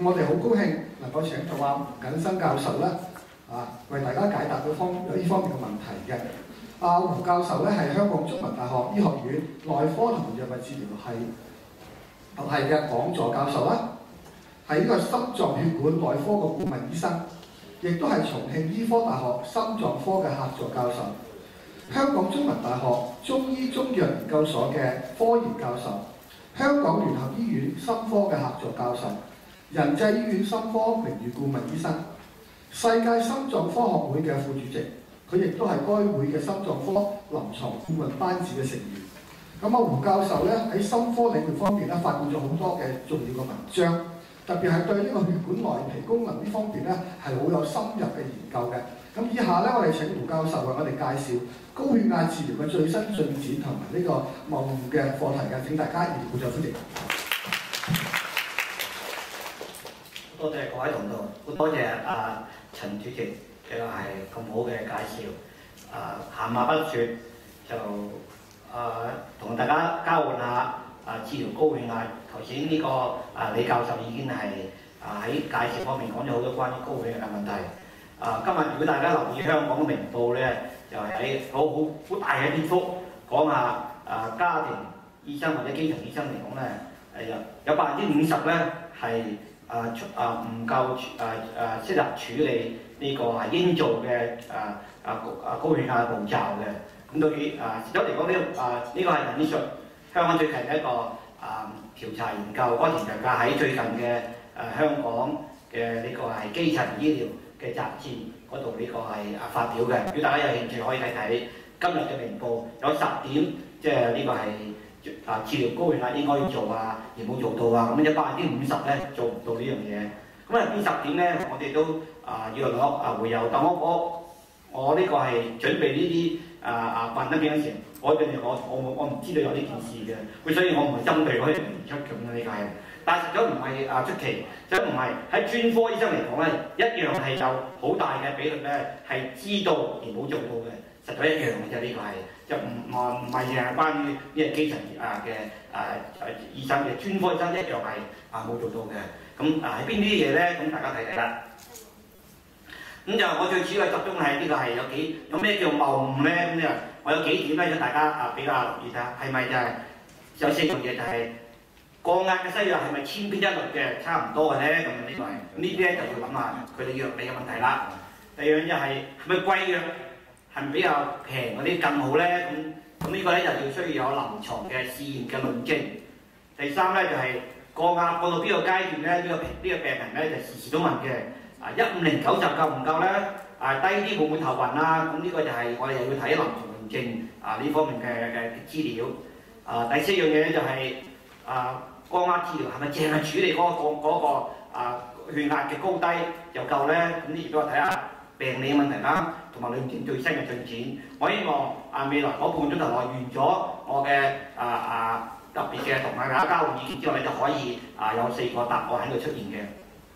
我哋好高興能夠請到吳錦生教授咧，為大家解答有呢方面嘅問題嘅。胡教授咧係香港中文大學醫學院內科同藥物治療系嘅講座教授啦，係呢個心臟血管內科嘅顧問醫生，亦都係重慶醫科大學心臟科嘅客座教授，香港中文大學中醫中藥研究所嘅科研教授，香港聯合醫院心科嘅客座教授，仁濟醫院心科名譽顧問醫生，世界心臟科學會嘅副主席，佢亦都係該會嘅心臟科臨床顧問班子嘅成員。胡教授咧喺心科領域方面咧發表咗好多嘅重要嘅文章，特別係對呢個血管內皮功能呢方面咧係好有深入嘅研究嘅。咁以下咧，我哋請胡教授為我哋介紹高血壓治療嘅最新進展同埋呢個謬誤嘅課題嘅。請大家熱烈鼓掌歡迎。 多謝各位同道，好多謝陳主席嘅係咁好嘅介紹。閒話不説，就同大家交換下治療高血壓。頭先呢個李教授已經係喺介紹方面講咗好多關於高血壓嘅問題。今日如果大家留意香港嘅明報咧，就係喺好大嘅篇幅講下家庭醫生或者基層醫生嚟講咧，有50%咧係唔夠適合處理呢個係應做嘅高血壓步驟嘅。咁對於實質嚟講呢個係引述香港最近嘅一個調查研究，嗰個調查喺最近嘅香港嘅呢個係基層醫療嘅雜誌嗰度呢個係發表嘅。如果大家有興趣可以睇睇今日嘅明報有10點，即係呢個係治療高血壓應該要做而冇做到咁有50%咧做唔到呢樣嘢。咁呢10點咧，我哋都約落會有，但我呢個係準備呢啲問得幾多時，我唔知道有呢件事嘅，所以我唔係針對嗰啲人出咁嘅呢個係。但係實在唔係出奇，即係唔係喺專科醫生嚟講咧，一樣係有好大嘅比率咧係知道而冇做到嘅，實在一樣嘅啫。呢個係就唔係淨係關於呢個基層嘅醫生嘅，專科醫生一樣係冇做到嘅。咁喺邊啲嘢咧？咁大家睇睇啦。咁就我最主要係集中係呢個係有咩叫謬誤咧？咁就我有幾點咧，想大家比較留意下，係咪就係有4樣嘢就係降壓嘅西藥係咪千篇一律嘅差唔多嘅咧？咁呢個係呢啲咧就要諗下佢哋藥理嘅問題啦。第二樣就係咪貴藥係咪比較平嗰啲更好咧？咁呢個咧就要需要有臨床嘅試驗嘅論證。第三咧就係降壓降到邊個階段咧？呢個病人咧就時時都問嘅。150/90夠唔夠咧？低啲會唔會頭暈啊？咁呢個就係我哋又要睇臨床論證呢方面嘅資料。第4樣嘢咧就係降壓治療係咪淨係處理嗰個血壓嘅高低就夠咧？咁呢亦都係睇下病理嘅問題啦，同埋論證最新嘅進展。我希望未來嗰半個鐘頭內完咗我嘅特別嘅同大家交換意見之後，你就可以有4個答案喺度出現嘅。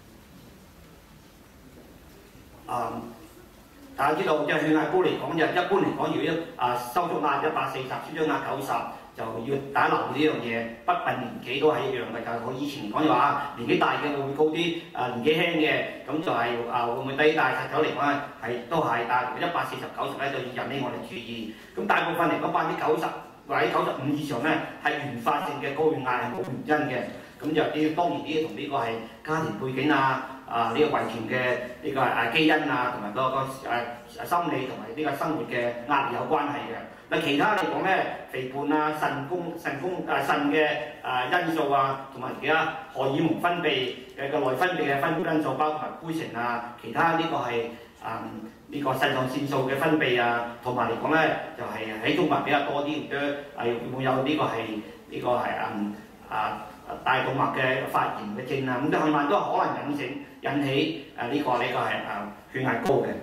大家知道即係血壓高嚟講，就一般嚟講，如果收縮壓140，舒張壓90，就要大家留意呢樣嘢。不問年紀都係一樣嘅，就係我以前講嘅話，年紀大嘅會高啲，年紀輕嘅咁就係會唔會低？但係實際嚟講咧都係，但係140/90咧就要引起我哋注意。咁大部分嚟講90%或者95%以上咧係原發性嘅高血壓係冇原因嘅。咁就當然呢同呢個係家庭背景呢個遺傳嘅呢個基因同埋個心理同埋呢個生活嘅壓力有關係嘅。嗱其他嚟講咧，肥胖腎嘅因素同埋其他荷爾蒙分泌嘅內分泌嘅因素，包括埋胚層其他呢個係呢個腎上腺素嘅分泌同埋嚟講咧就係喺中國人比較多啲，會有呢個係大動脈嘅發炎嘅症咁都冚唪唥都可能引起呢個係血壓高嘅。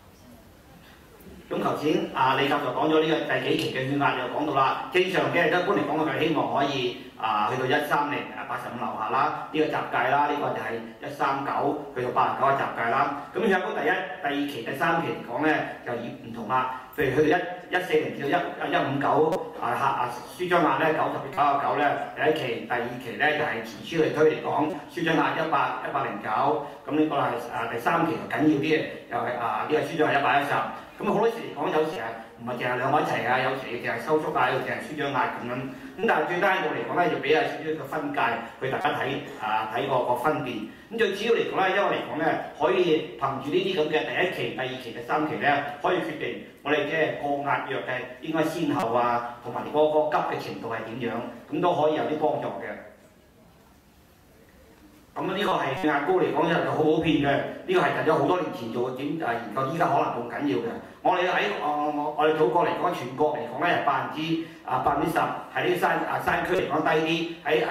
咁頭先李教授講咗呢個第幾期嘅血壓就講到啦，正常嘅一般嚟講，我哋希望可以去到130/85樓下啦，呢個閘界啦，呢個就係139去到89嘅閘界啦。咁血壓高第二期、第3期嚟講咧就唔同啦，譬如去到140至到159 舒張壓咧90.99咧，第一期、第二期咧就係前書嚟推嚟講，舒張壓109，咁呢個係第三期就緊要啲嘅，又係呢個舒張壓110。咁好多時嚟講，有時係唔係淨係兩個一齊啊，有時淨係收縮啊，有時淨係舒張壓咁樣。咁但係最低限度嚟講咧，要俾少少嘅分界，去大家睇個分別。咁最主要嚟講咧，因為嚟講咧，可以憑住呢啲咁嘅第一期、第二期、第三期咧，可以決定我哋嘅降壓藥嘅應該先後啊，同埋嗰個急嘅程度係點樣，咁都可以有啲幫助嘅。咁呢個係血壓高嚟講就好普遍嘅，呢個係近咗好多年前做嘅研究，依家可能仲緊要嘅。我哋喺我哋祖國嚟講，全國嚟講咧係10%喺呢個山區嚟講低啲，喺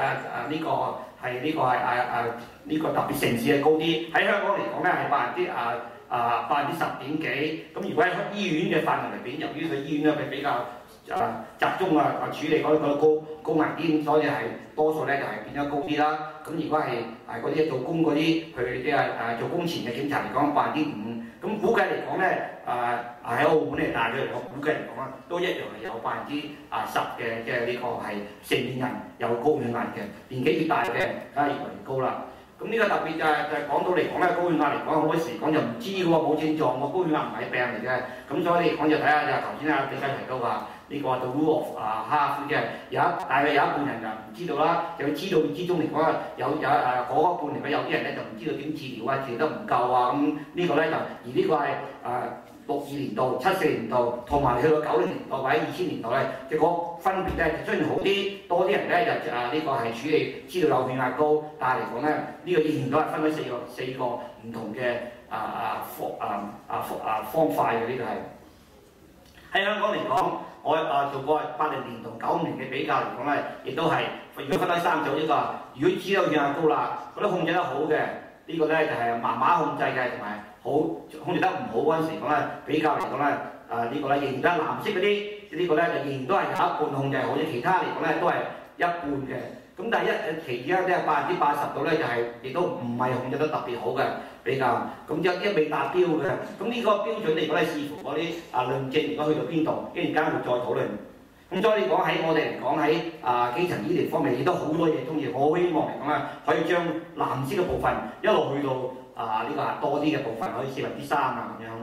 呢個特別城市係高啲。喺香港嚟講咧係10%幾。咁如果喺醫院嘅範圍嚟講，由於佢醫院咧佢比較集中處理嗰個高危啲，所以係多數咧就係變咗高啲啦。咁如果係嗰啲做工嗰啲，佢啲做工前嘅檢查嚟講5%，咁估計嚟講咧喺澳門嚟大約嚟講，估計嚟講都一樣係有10%嘅，即係呢個係成年人有高血壓嘅，年紀越大嘅梗係越嚟越高啦。咁呢個特別就係講到嚟講咧，高血壓嚟講好多時講就唔知嘅喎，冇症狀喎，高血壓唔係病嚟嘅。咁所以嚟講就睇下就頭先比較提到話呢個 the rule of half 嘅，大約有一半人就唔知道啦，就知道之中嚟講有嗰一半嚟講有啲人咧就唔知道點治療啊，治療得唔夠啊，咁呢個咧就而呢個係62年度、74年度同埋去到90年代或者2000年代咧，嘅嗰分別咧雖然好啲，多啲人咧就呢個係處理知道有血壓高，但係嚟講咧呢個仍然都係分咗四個唔同嘅方塊嘅，呢個係。喺香港嚟講，我做過80年同95年嘅比較嚟講咧，亦都係如果分開3組呢個，如果知道血壓高啦，覺得控制得好嘅，呢個咧就係麻麻控制嘅，同埋控制得唔好嗰陣時講咧，比較嚟講咧，呢個咧仍然都係藍色嗰啲，呢個咧就仍然都係有一半控制好，其他嚟講咧都係一半嘅。咁但係其他即係80%度咧，就係亦都唔係控制得特別好嘅比較，咁一未達標嘅。咁呢個標準嚟講咧，視乎嗰啲論證如果去到邊度，一陣間會再討論。咁所以講喺我哋嚟講喺基層醫療方面，亦都好多嘢中意。我希望嚟講咧，可以將藍色嘅部分一路去到呢個多啲嘅部分，可以3%啊咁樣。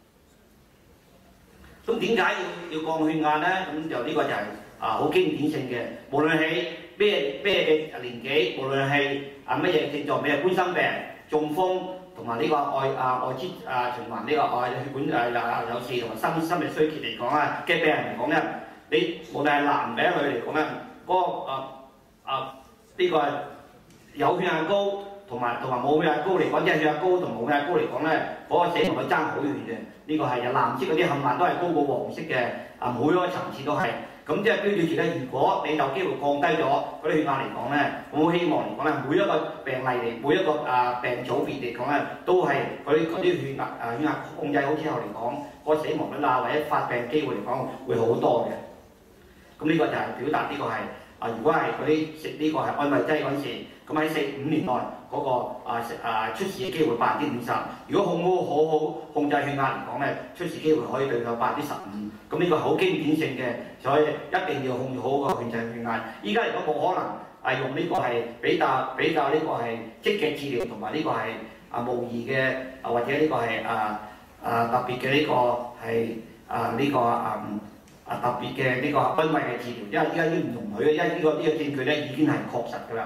咁點解要降血壓咧？咁就呢個就係好經典性嘅，無論係咩嘅年紀，無論係乜嘢症狀，譬如冠心病、中風同埋呢個外支循環呢個血管有事同埋心力衰竭嚟講嘅病人嚟講咧，你無論係男嘅女嚟講咧，嗰呢個有血壓高同埋冇血壓高嚟講，即係血壓高同冇血壓高嚟講咧，嗰個死亡率爭好遠嘅。呢個係由藍色嗰啲冚唪唥都係高過黃色嘅，每一個層次都係。咁即係標誌住咧，如果你有機會降低咗嗰啲血壓嚟講咧，我好希望嚟講咧，每一個病例嚟，每一個病組別嚟講咧，都係嗰啲血壓控制好之後嚟講，個死亡率或者發病機會嚟講會好多嘅。咁呢個就係表達呢個係如果係嗰啲食呢個係安慰劑嗰陣時，咁喺4、5年內嗰個出事嘅機會50%。如果好好控制血壓嚟講咧，出事機會可以對到15%。咁呢個好經典性嘅，所以一定要控制好個控制血壓。依家嚟講冇可能用呢個係比較呢個係積極治療，同埋呢個係模擬嘅或者呢個係特別嘅呢個係呢個特別嘅呢個安慰嘅治療，因為依家已經唔容許嘅，因為呢個證據咧已經係確實㗎啦。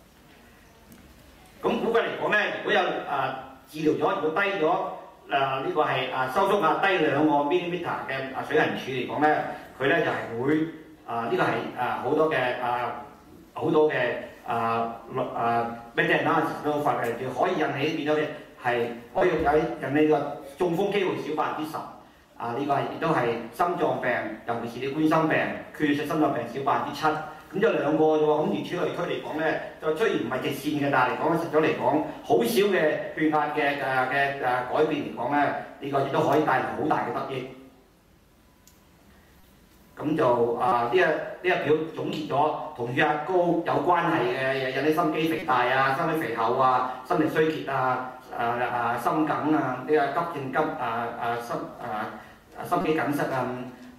咁估計嚟講咧，如果有治療咗，如果低咗呢個係收縮壓低2個 millimeter 嘅水銀柱嚟講咧，佢咧就係會呢個係好多嘅meta-analysis 都發現可以引起變咗嘅係可以引起個中風機會少10%。呢個亦都係心臟病，尤其是啲冠心病、缺血性心臟病少7%。咁就2個啫喎，咁如此類推嚟講咧，就雖然唔係直線嘅，但係嚟講實咗嚟講，好少嘅血壓嘅改變嚟講咧，呢個亦都可以帶來好大嘅得益。咁就呢一表總結咗同血壓高有關係嘅，引起心肌肥大啊、心肌肥厚啊、心力衰竭啊、心梗啊、呢個急症心肌梗塞啊、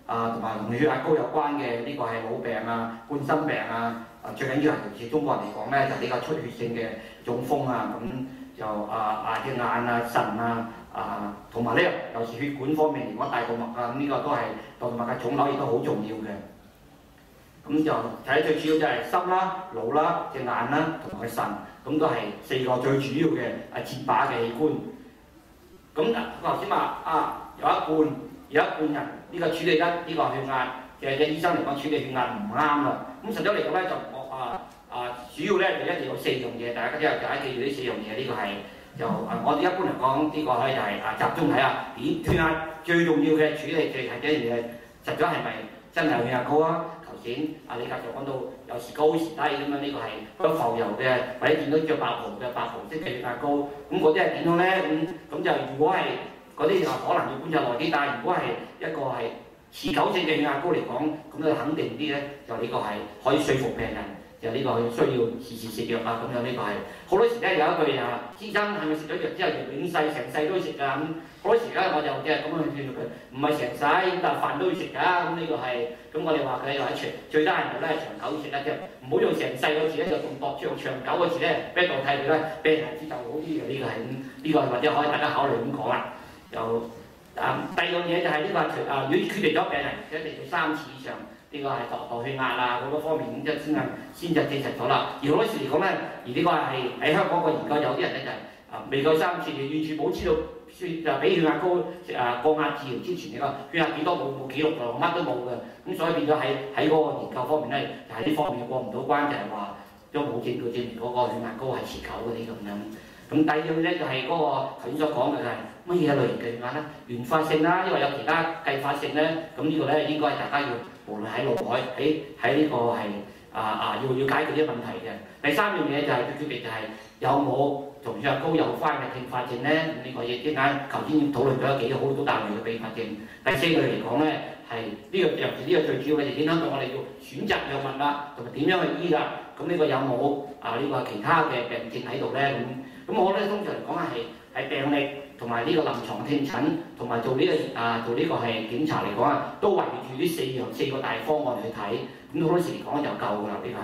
同埋同血壓高有關嘅呢個係腦病啊、冠心病啊，最緊要係尤其是中國人嚟講咧，就呢個出血性嘅中風啊，咁就隻眼啊、腎啊同埋咧尤其血管方面嚟講，大動脈啊，咁呢個都係大動脈嘅腫瘤亦都好重要嘅。咁就睇最主要就係心啦、腦啦、隻眼啦同埋個腎，咁都係4個最主要嘅接把嘅器官。咁頭先話有一半人呢個處理得呢個血壓嘅醫生嚟講處理血壓唔啱啦。咁實際嚟講咧就主要咧就一定要4樣嘢，大家記住呢4樣嘢。呢個係就我哋一般嚟講呢個咧就係集中睇下血壓最重要嘅處理係一樣嘢，實際係咪真係血壓高啊？頭先李教授講到有時高時低咁樣，呢個係都浮油嘅，或者見到著白袍嘅白袍色嘅血壓高，咁嗰啲係點樣咧？咁就如果係嗰啲就可能要觀察耐啲，但係如果係一個係持久性嘅血壓高嚟講，咁就肯定啲咧，就呢個係可以說服病人，就呢個需要時時食藥啊。咁樣呢個係好多時咧有一句醫生係咪食咗藥之後永世成世都食㗎？咁好多時咧我就即係咁樣勸佢，唔係成世，但係飯都要食㗎。咁呢個係咁我哋話佢話最得閒就咧長久食啦，即係唔好用成世個字咧，就用長久個字咧，俾代替佢咧，病人接受好啲嘅。呢個係呢個或者可以大家考慮咁講啦。就第二樣嘢就係呢個如果決定咗病人一定要3次以上，呢個係度血壓啊好多方面咁即係先就證實咗啦。而好多時嚟講咧，而呢個係喺香港個研究有啲人咧就係未夠3次，完全冇知道就俾血壓高降壓治療之前呢個血壓幾多冇記錄㗎，乜都冇嘅。咁所以變咗喺嗰個研究方面咧，就係呢方面過唔到關，就係話都冇證據證明嗰個血壓高係持久嗰啲咁樣。咁第二樣咧就係嗰個頭先所講嘅就係乜嘢類型嘅血壓咧？原發性啦，因為有其他繼發性咧。咁呢個咧應該係大家要無論喺腦海喺呢個係要解決啲問題嘅。第三樣嘢就係佢決定就係有冇同血壓高有關嘅併發症咧？呢個嘢點解頭先討論咗幾好多大類嘅併發症。第四類嚟講咧係呢個尤其呢個最主要嘅影響到我哋要選擇藥物啦，同埋點樣去醫啦。咁呢個有冇呢個其他嘅病症喺度咧？咁我咧通常嚟講係病歷同埋呢個臨床聽診同埋做呢個係檢查嚟講都圍住呢4個大方案去睇。咁好多時嚟講就夠㗎啦，呢個係。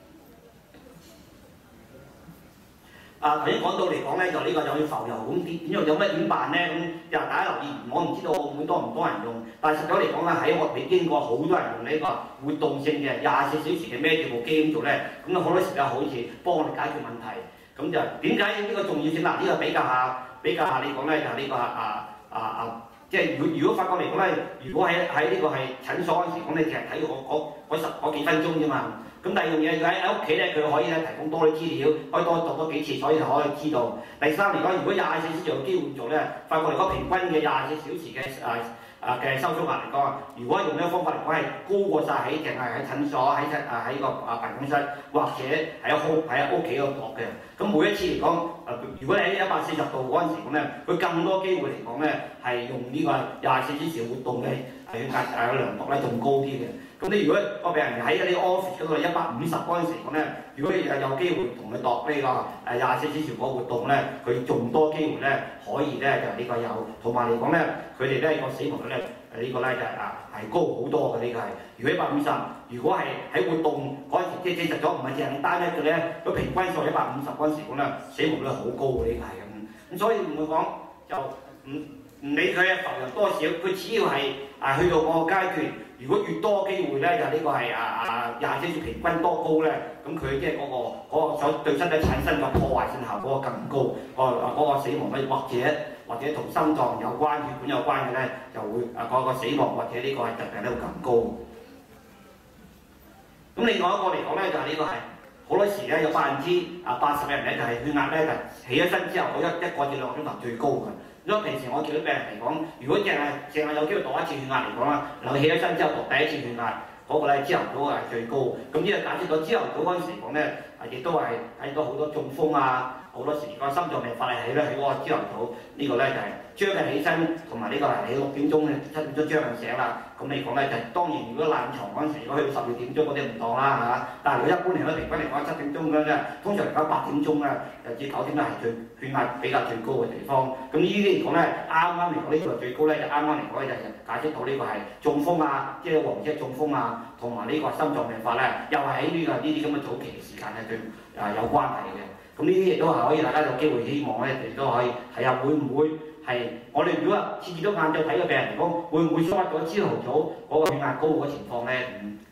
頭先講到嚟講咧，就呢個有要浮油，咁點辦咧？咁又大家留意，我唔知道澳門多唔多人用，但係實際嚟講咧，喺我哋經過好多人用呢個活動性嘅24小時嘅孭住部機咁做咧，咁好多時就好似幫我哋解決問題。咁就點解呢個重要性啦？呢個比較下嚟講咧，就呢個即係如果發覺嚟講咧，如果喺呢個係診所嗰陣時講咧，其實睇嗰幾分鐘啫嘛。咁第二樣嘢，佢喺屋企咧，佢可以咧提供多啲資料，可以多幾次，所以就可以知道。第三嚟講，如果24小時有機會做咧，發覺嚟講平均嘅24小時嘅收縮壓嚟講，如果用呢個方法嚟講係高過晒淨係喺診所喺個辦公室或者喺屋企嗰度度嘅。咁每一次嚟講，如果你喺140度嗰陣時講咧，佢更多機會嚟講咧係用呢個24小時活動嘅血壓量度咧仲高啲嘅。咁你如果個病人喺啲 office 嗰度150嗰陣時講咧，如果你有機會同佢度呢個24小時個活動咧，佢仲多機會咧可以咧就呢個有，同埋嚟講咧佢哋咧個死亡率咧呢個咧就係高好多嘅。呢個係如果150，如果係喺活動嗰陣時即係證實咗唔係淨係單一嘅咧，佢平均數150嗰陣時講咧死亡率好高嘅。呢個係咁，所以唔會講就唔理佢浮油多少，佢只要係去到嗰個階段。如果越多機會咧，就呢個係24小時平均多高咧，咁佢即係嗰個所對身體產生嘅破壞性效果更高，嗰個死亡率或者同心臟有關、血管有關嘅咧，就會嗰個死亡或者呢個係疾病咧會更高。咁另外一個嚟講咧，就係呢個係好多時咧有80%嘅人咧就係血壓咧就起咗身之後嗰一個至2個鐘頭最高嘅。因為平時我叫啲病人嚟講，如果淨係有機會度一次血壓嚟講啦，能夠起咗身之後度第一次血壓嗰個咧朝頭早係最高。咁呢個解釋咗朝頭早嗰陣時嚟講咧，亦都係睇到好多中風好多時個心臟病發係喺嗰個朝頭早呢個咧就係將佢起身，同埋呢個係你6點鐘、7點鐘將佢醒啦。咁你講咧就係當然，如果爛床嗰陣時，如果去到12點鐘嗰啲唔當啦嚇。但係如果一般嚟講，平均嚟講7點鐘嘅啫，通常嚟講8點鐘咧，至9點咧係最血壓比較最高嘅地方。咁呢啲嚟講咧，啱啱嚟講呢個最高咧，就啱啱嚟講就係解釋到呢個係中風啊，即係黃色中風啊，同埋呢個心臟病發咧，又係喺呢啲咁嘅早期嘅時間係最有關係嘅。咁呢啲亦都係可以大家有機會希望咧，亦都可以睇下會唔會係我哋如果次次都晏晝睇嘅病人嚟講，會唔會疏忽咗朝頭早嗰個血壓高嗰個情況咧？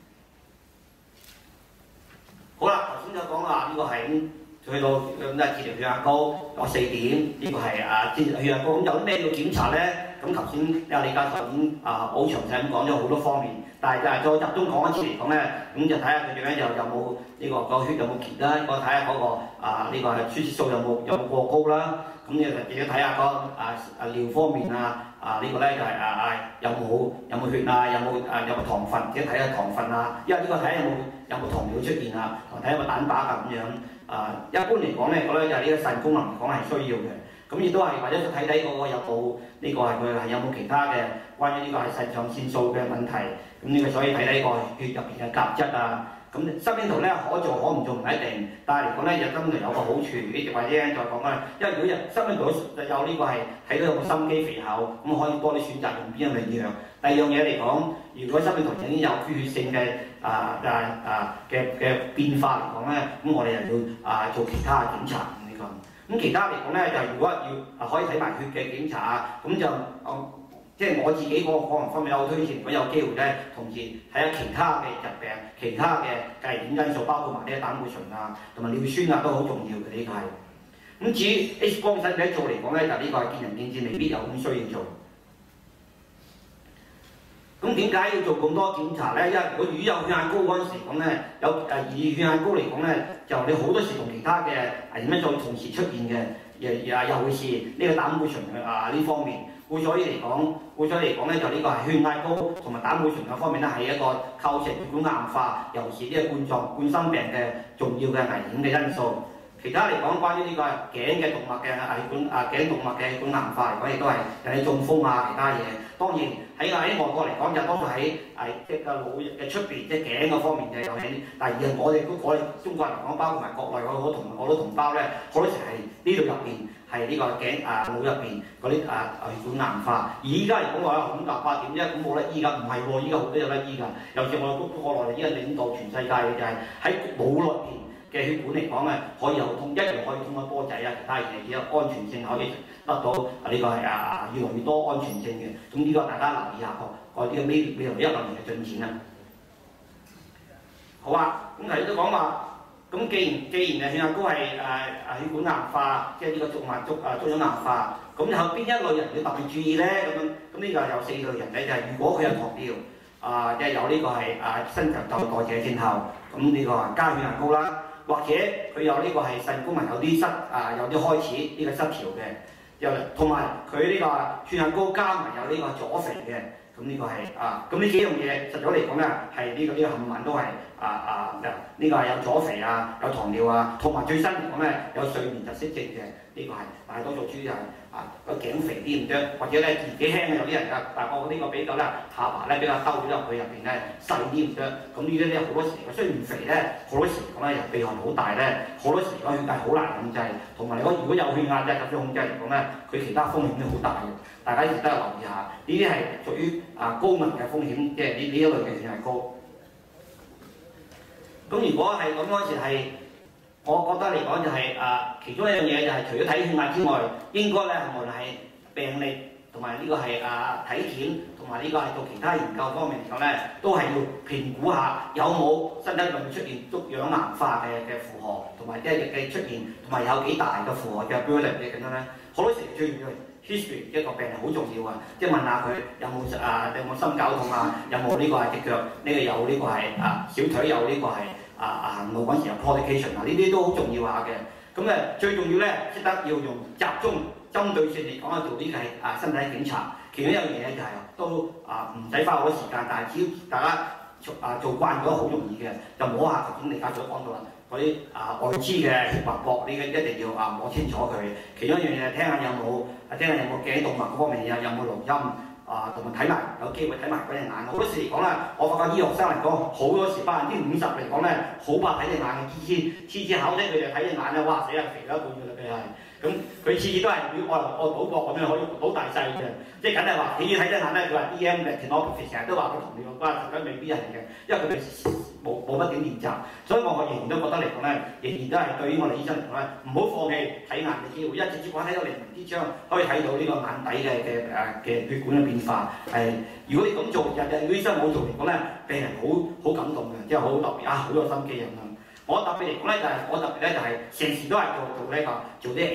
好啦，頭先就講啦，呢個係去到治療血壓高4點，呢個係治療血壓高。咁有啲咩要檢查咧？咁頭先李教授已經好詳細咁講咗好多方面，但係再集中講一次嚟講咧，咁就睇下佢哋咧有冇呢個血有冇結啦，我睇下嗰個呢個輸血素有冇過高啦。咁你就睇下個尿方面呢個咧就係有冇血啊，有冇糖分，即係睇下糖分啊，因為呢個睇下有冇糖尿出現啊，同睇下有冇蛋白啊咁樣。一般嚟講咧，我咧就係呢個腎功能嚟講係需要嘅。咁亦都係或者睇睇嗰個有冇呢個係佢係有冇其他嘅關於呢個係腎上腺素嘅問題。咁呢個所以睇睇個血入邊嘅鉀質啊。咁心電圖咧可做可唔做唔一定，但係嚟講咧，心電圖有個好處，呢隻或者再講啦。因為如果心電圖有呢個係睇到有冇心肌肥厚，咁可以多啲選擇用邊樣嘅藥。第二樣嘢嚟講，如果心電圖已經有缺血性嘅變化嚟講咧，咁我哋又要做其他嘅檢查呢個。咁其他嚟講咧，就如果要可以睇埋血嘅檢查啊，咁就即係我自己個個人方面有推薦，如果有機會咧，同時睇下其他嘅疾病、其他嘅危險因素，包括埋啲膽固醇啊、同埋尿酸啊，都好重要嘅呢個係。咁至於 X 光使唔使做嚟講咧，就呢個係見仁見智，未必有咁需要做。咁點解要做咁多檢查咧？因為如果有血壓高嗰陣時講咧，而血壓高嚟講咧，就你好多時同其他嘅危險因素同時出現嘅，尤其是呢個膽固醇呢方面。所以嚟講咧，就呢個係血壓高同埋膽固醇嗰方面咧，係一個構成血管硬化，尤其是呢個冠心病嘅重要嘅危險嘅因素。其他嚟講，關於呢個頸嘅動脈嘅頸動脈嘅血管硬化嚟講，亦都係引起中風啊，其他嘢。當然喺外國嚟講，就多數喺即係個腦嘅出邊，即係頸嗰方面嘅有起。但係我哋中國人嚟講，包括埋國內好多同胞咧，好多時係呢度入邊係呢個腦入邊嗰啲血管硬化。而依家嚟講話血管硬化點啫？咁冇得醫㗎，唔係喎，依家好多有得醫㗎。尤其我哋國內依家領導全世界嘅就係喺腦內邊嘅血管嚟講咧，可以有通，一樣可以通得波仔啊，其他嘢只有安全性可以得到呢個係越來越多安全性嘅。咁呢個大家留意下個啲未來1-2年嘅進展啊。好啊，咁頭先都講話，咁既然血壓高係血管硬化，即係呢個中咗硬化，咁有邊一類人要特別注意咧？咁呢個有4類人咧，就係如果佢有糖尿即係有呢個係新陳代謝症候，咁呢個加血壓高啦。或者佢有呢個係腎功能有啲有啲開始呢個失調嘅，又同埋佢呢個血壓高加埋有呢個左肥嘅，咁呢個係咁呢幾樣嘢實咗嚟講咧，係呢個冚唪唥都係呢個係有左肥啊，有糖尿啊，同埋最新嚟講咧有睡眠窒息症嘅，呢個係大多數主要係個頸肥啲唔得，或者咧年紀輕有啲人但我呢個比較咧下巴咧比較兜咗入去入邊咧細啲唔得，咁呢啲咧好多時雖然肥咧，好多時嚟講咧鼻鼾好大咧，好多時講血壓好難控制，同埋如果有血壓嘅咁樣控制嚟講咧，佢其他風險都好大嘅，大家亦都係留意下，呢啲係屬於高危嘅風險，即係呢一類嘅血壓高。咁如果係咁嗰時係，我覺得嚟講就係其中一樣嘢就係除咗睇血壓之外，應該咧無論係病歷同埋呢個係體檢同埋呢個係做其他研究方面嚟講咧，都係要評估下有冇身體裏面出現氧硬化嘅負荷，同埋即係嘅出現，同埋有幾大嘅負荷嘅 burden 嘅咁樣咧。好多時最重要 history 一個病人好重要啊，即係問下佢有冇心絞痛啊，有冇呢個係隻腳呢個有呢個係小腿有呢個係行路嗰陣時有 claudication 啊，呢啲都好重要下嘅。咁最重要咧，識得要用集中針對性嚟講做呢個係身體檢查。其中一樣嘢就係都唔使花好多時間，但係只要大家做慣咗好容易嘅，就摸下頭先李教授講到啦， 嗰啲外資嘅血脈搏呢個一定要摸清楚佢。其中一樣嘢聽下有冇頸動脈嗰方面有冇錄音同埋睇埋有機會睇埋嗰隻眼。好多時嚟講咧，我發覺醫學生嚟講好多時50%嚟講咧，好怕睇隻眼嘅。次考咧佢哋睇隻眼咧，哇死啦肥咗一半㗎啦佢係。咁佢次都係要愛賭博咁樣可以賭大細嘅，即係梗係話你要睇隻眼咧，佢話 DM 嘅 retinopathy 成日都話佢同你有關，實際未必係嘅，因為佢哋冇乜點練習，所以我仍然都覺得嚟講咧，仍然都係對於我哋醫生嚟講咧，唔好放棄睇眼嘅機會，一直接睇到靈魂之窗，可以睇到呢個眼底嘅血管嘅變化。如果你咁做，日醫生冇做嚟講咧，病人好感動嘅，即係好特別好有心機咁樣。我特別嚟講咧，就係成時都係做啲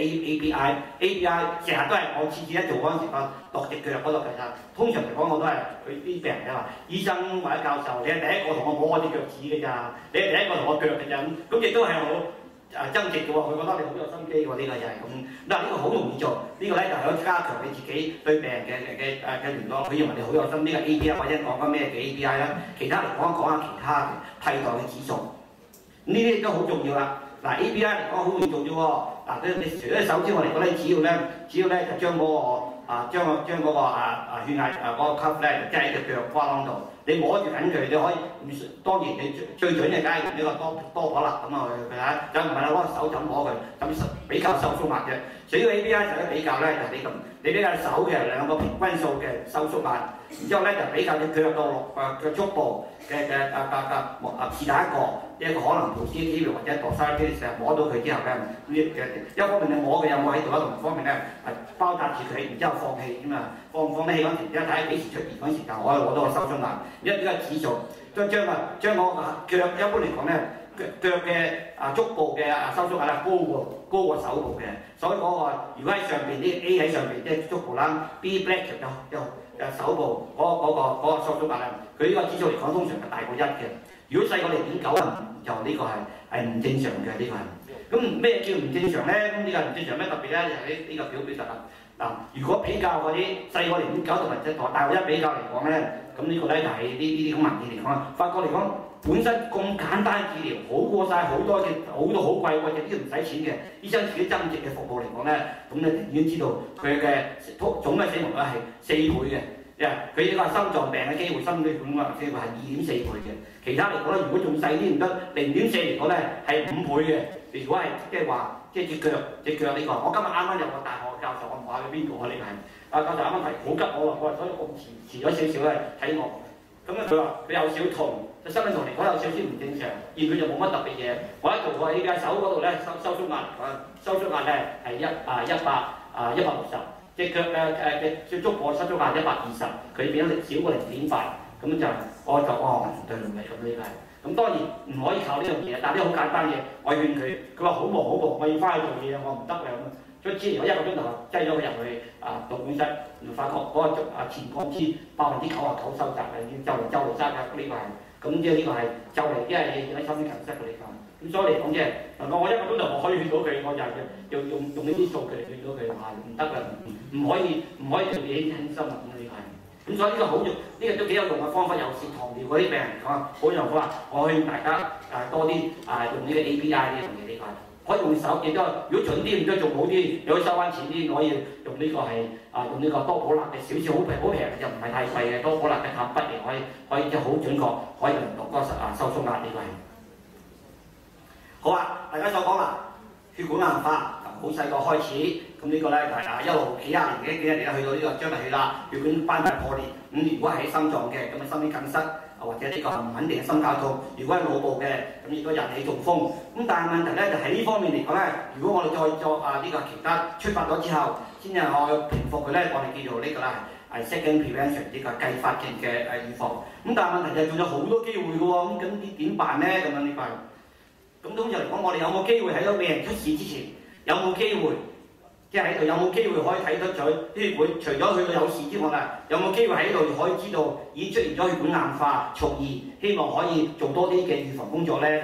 ABI， 成日都係我次一做嗰陣時落隻腳嗰度，其實通常嚟講我都係佢啲病人嘅話，醫生或者教授，你係第一個同我摸我啲腳趾嘅咋，你係第一個同我腳嘅咋，咁亦都係好增值嘅喎，佢覺得你好有心機喎，呢個就係咁。嗱呢個好容易做，呢個咧就係可以加強你自己對病人嘅聯絡。佢認為你好有心，呢個 ABI 或者講緊咩嘅 ABI 啦，其他嚟講下其他嘅替代嘅指數。呢啲都好重要啦。嗱 ABI 嚟講好容易做啫喎。嗱你除咗手之外嚟講咧，只要咧就將嗰個血壓嗰個 cuff 咧，即係喺隻腳瓜窿度，你摸住緊佢，你可以當然你最準嘅梗係呢個多普勒咁就唔係啦，攞手就摸佢，咁比較收縮壓嘅。所以 ABI 就一比較咧，就係你比較手嘅兩個平均數嘅收縮壓，然之後咧就比較隻腳到腳足部嘅是但一個可能 posterior 或者 dorsal 成日摸到佢之後咧，一方面你摸佢有冇喺度，同一方面咧包紮住佢，然之後放氣咁啊，放啲氣嗰時，而家睇下幾時出現嗰時就可以攞到個收縮壓。呢個指數將我腳一般嚟講咧，腳嘅足部嘅收縮壓咧高過手部嘅，所以嗰個如果喺上邊啲 A 喺上邊即係足部啦 ，B black 就手部嗰個收縮壓咧，佢呢個指數嚟講通常係大過1嘅。如果細過0.9就呢個係唔正常嘅呢個係。咁咩叫唔正常咧？咁呢個唔正常咩特別咧？就係呢個表特啦。嗱，如果比較嗰啲細過0.9同埋大過1比較嚟講咧，咁呢個咧就係呢啲咁文件嚟講啦。發覺嚟講本身咁簡單治療，好過晒好多嘅好多好貴或者呢啲唔使錢嘅醫生自己增值嘅服務嚟講咧，咁你已經知道佢嘅總嘅死亡率係4倍嘅。佢呢個係心臟病嘅機會，心血管嘅機會係2.4倍嘅。其他嚟講咧，如果仲細啲唔得，0.4嚟講咧係5倍嘅。如果係即係話即係隻腳呢個，我今日啱啱有個大學教授，我唔話佢邊個啊？呢個係教授啱啱提好急我話，所以我遲咗少少咧睇我。咁咧佢話佢有少痛，就心理同嚟講有少少唔正常，而佢就冇乜特別嘢。我喺做過呢隻手嗰度咧收縮壓咧係160。隻腳嘅足部收縮壓120，佢變咗少過0.8，咁就我唔對路嚟咁呢個係。咁當然唔可以靠呢樣嘢，但係呢好簡單嘅，我勸佢話好忙，我要翻去做嘢，我唔得啦咁。所以之前我1個鐘頭擠咗佢入去導管室，發覺嗰個前鋼支99%收窄啦，已經就嚟塞啦呢個係。咁即係呢個係就嚟，因為喺心肌梗塞嘅呢個。咁所以嚟講即係，我1個鐘頭我可以勸到佢，我就係要用呢啲數據嚟勸到佢話唔得啦，唔可以做嘢輕心啊咁呢個係。咁所以呢個好用，呢個都幾有用嘅方法。尤其是糖尿嗰啲病人講，好用嘅話，我勸大家多啲用呢個 ABI 呢樣嘢呢個係，可以用手亦都，如果準啲，亦都仲好啲，你可以收翻錢啲，可以用呢個係用呢個多普勒嘅少少好平就唔係太貴嘅多普勒嘅淡筆嚟，可以即係好準確，可以量度嗰個收縮壓呢個係。好啊，大家所講啦，血管硬化好細個開始，咁呢個咧就係一路幾廿年去到呢個將嚟去啦，血管斑塊破裂。咁如果係喺心臟嘅，咁心肌梗塞或者呢個唔穩定嘅心絞痛；如果係腦部嘅，咁亦都引起中風。咁但係問題咧就喺呢方面嚟講咧，如果我哋再作呢個其他出發咗之後，先至去平復佢咧，我哋叫做呢個啦係 second prevention 呢個繼發性嘅預防。咁但係問題就係仲有好多機會嘅喎，咁點辦咧？咁樣呢塊。咁通常嚟講，我哋有冇機會喺個病人出事之前，有冇機會即係喺度有冇機會可以睇得咗血管？除咗去到有事之外啦，有冇機會喺度可以知道已經出現咗血管硬化，從而希望可以做多啲嘅預防工作咧？咁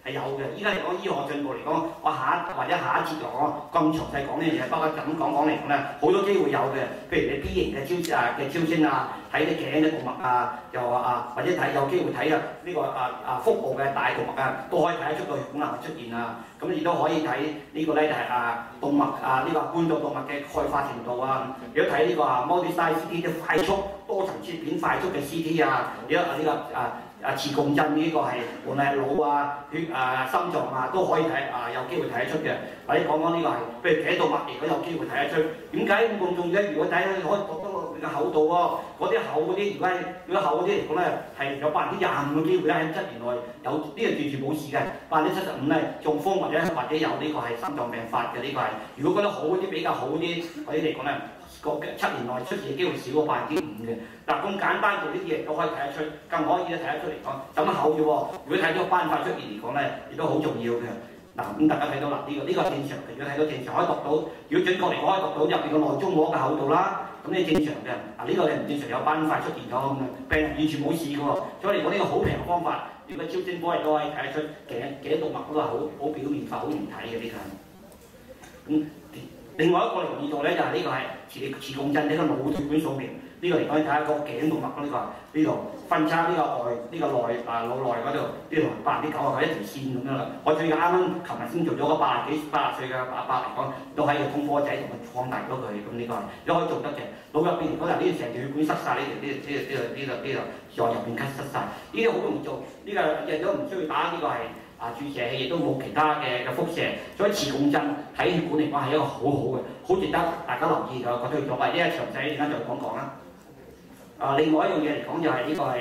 係有嘅。依家嚟講醫學進步嚟講，我下一節我咁詳細講呢樣嘢，不過咁講嚟講咧，好多機會有嘅。譬如你 B 型嘅超聲啊，睇啲頸嘅動脈啊，又或者有機會睇呢個腹部嘅大動脈啊，都可以睇得出個血管癌出現啊。咁亦都可以睇呢個咧就係動脈呢個冠狀動脈嘅鈣化程度啊。如果睇呢個multi-site CT 啲快速多層切片快速嘅 CT 啊，如果呢個磁共振呢個係無論係腦血心臟都可以睇有機會睇得出嘅。或者講呢個係譬如頸動脈如果有機會睇得出，點解咁重要咧？如果睇可以度得個厚度喎，嗰啲厚嗰啲如果厚嗰啲嚟講咧係有25%嘅機會咧喺7年內有呢個完全冇事嘅，75%咧中風或者有呢個係心臟病發嘅呢個係。如果覺得好啲比較好啲嗰啲嚟講咧，個7年內出事嘅機會少過5%嘅。嗱咁簡單做呢啲嘢都可以睇得出，更可以咧睇得出嚟講咁厚啫喎。如果睇到斑塊出現嚟講咧，亦都好重要嘅。嗱咁大家睇到啦，呢個正常嘅。如果睇到正常，可以度到，如果準確嚟講可以度到入邊個內中膜嘅厚度啦。咁你正常嘅，呢個你唔正常有斑塊出現咗咁嘅，病人完全冇事嘅喎。所以嚟講呢個好平嘅方法，呢個超聲波亦都可以睇得出頸動脈嗰個好表面化、好唔睇嘅呢個。另外一個容易做咧就係呢個係磁共振呢個腦血管掃描。呢個嚟講，睇下個頸動脈呢度分叉呢個腦內嗰度呢度90%一條線咁樣啦。我最近啱琴日先做咗個80歲嘅阿伯嚟講，都喺個通波仔同佢放大咗佢，咁呢個係都可以做得嘅。腦入邊嚟講，呢成條血管塞晒，呢度入邊塞晒，呢啲好容易做。呢個亦都唔需要打呢個係注射器，亦都冇其他嘅輻射，所以磁共振喺血管嚟講係一個好好值得大家留意嘅，覺得去做。或者詳細陣間再講啦。另外一樣嘢嚟講就係呢個係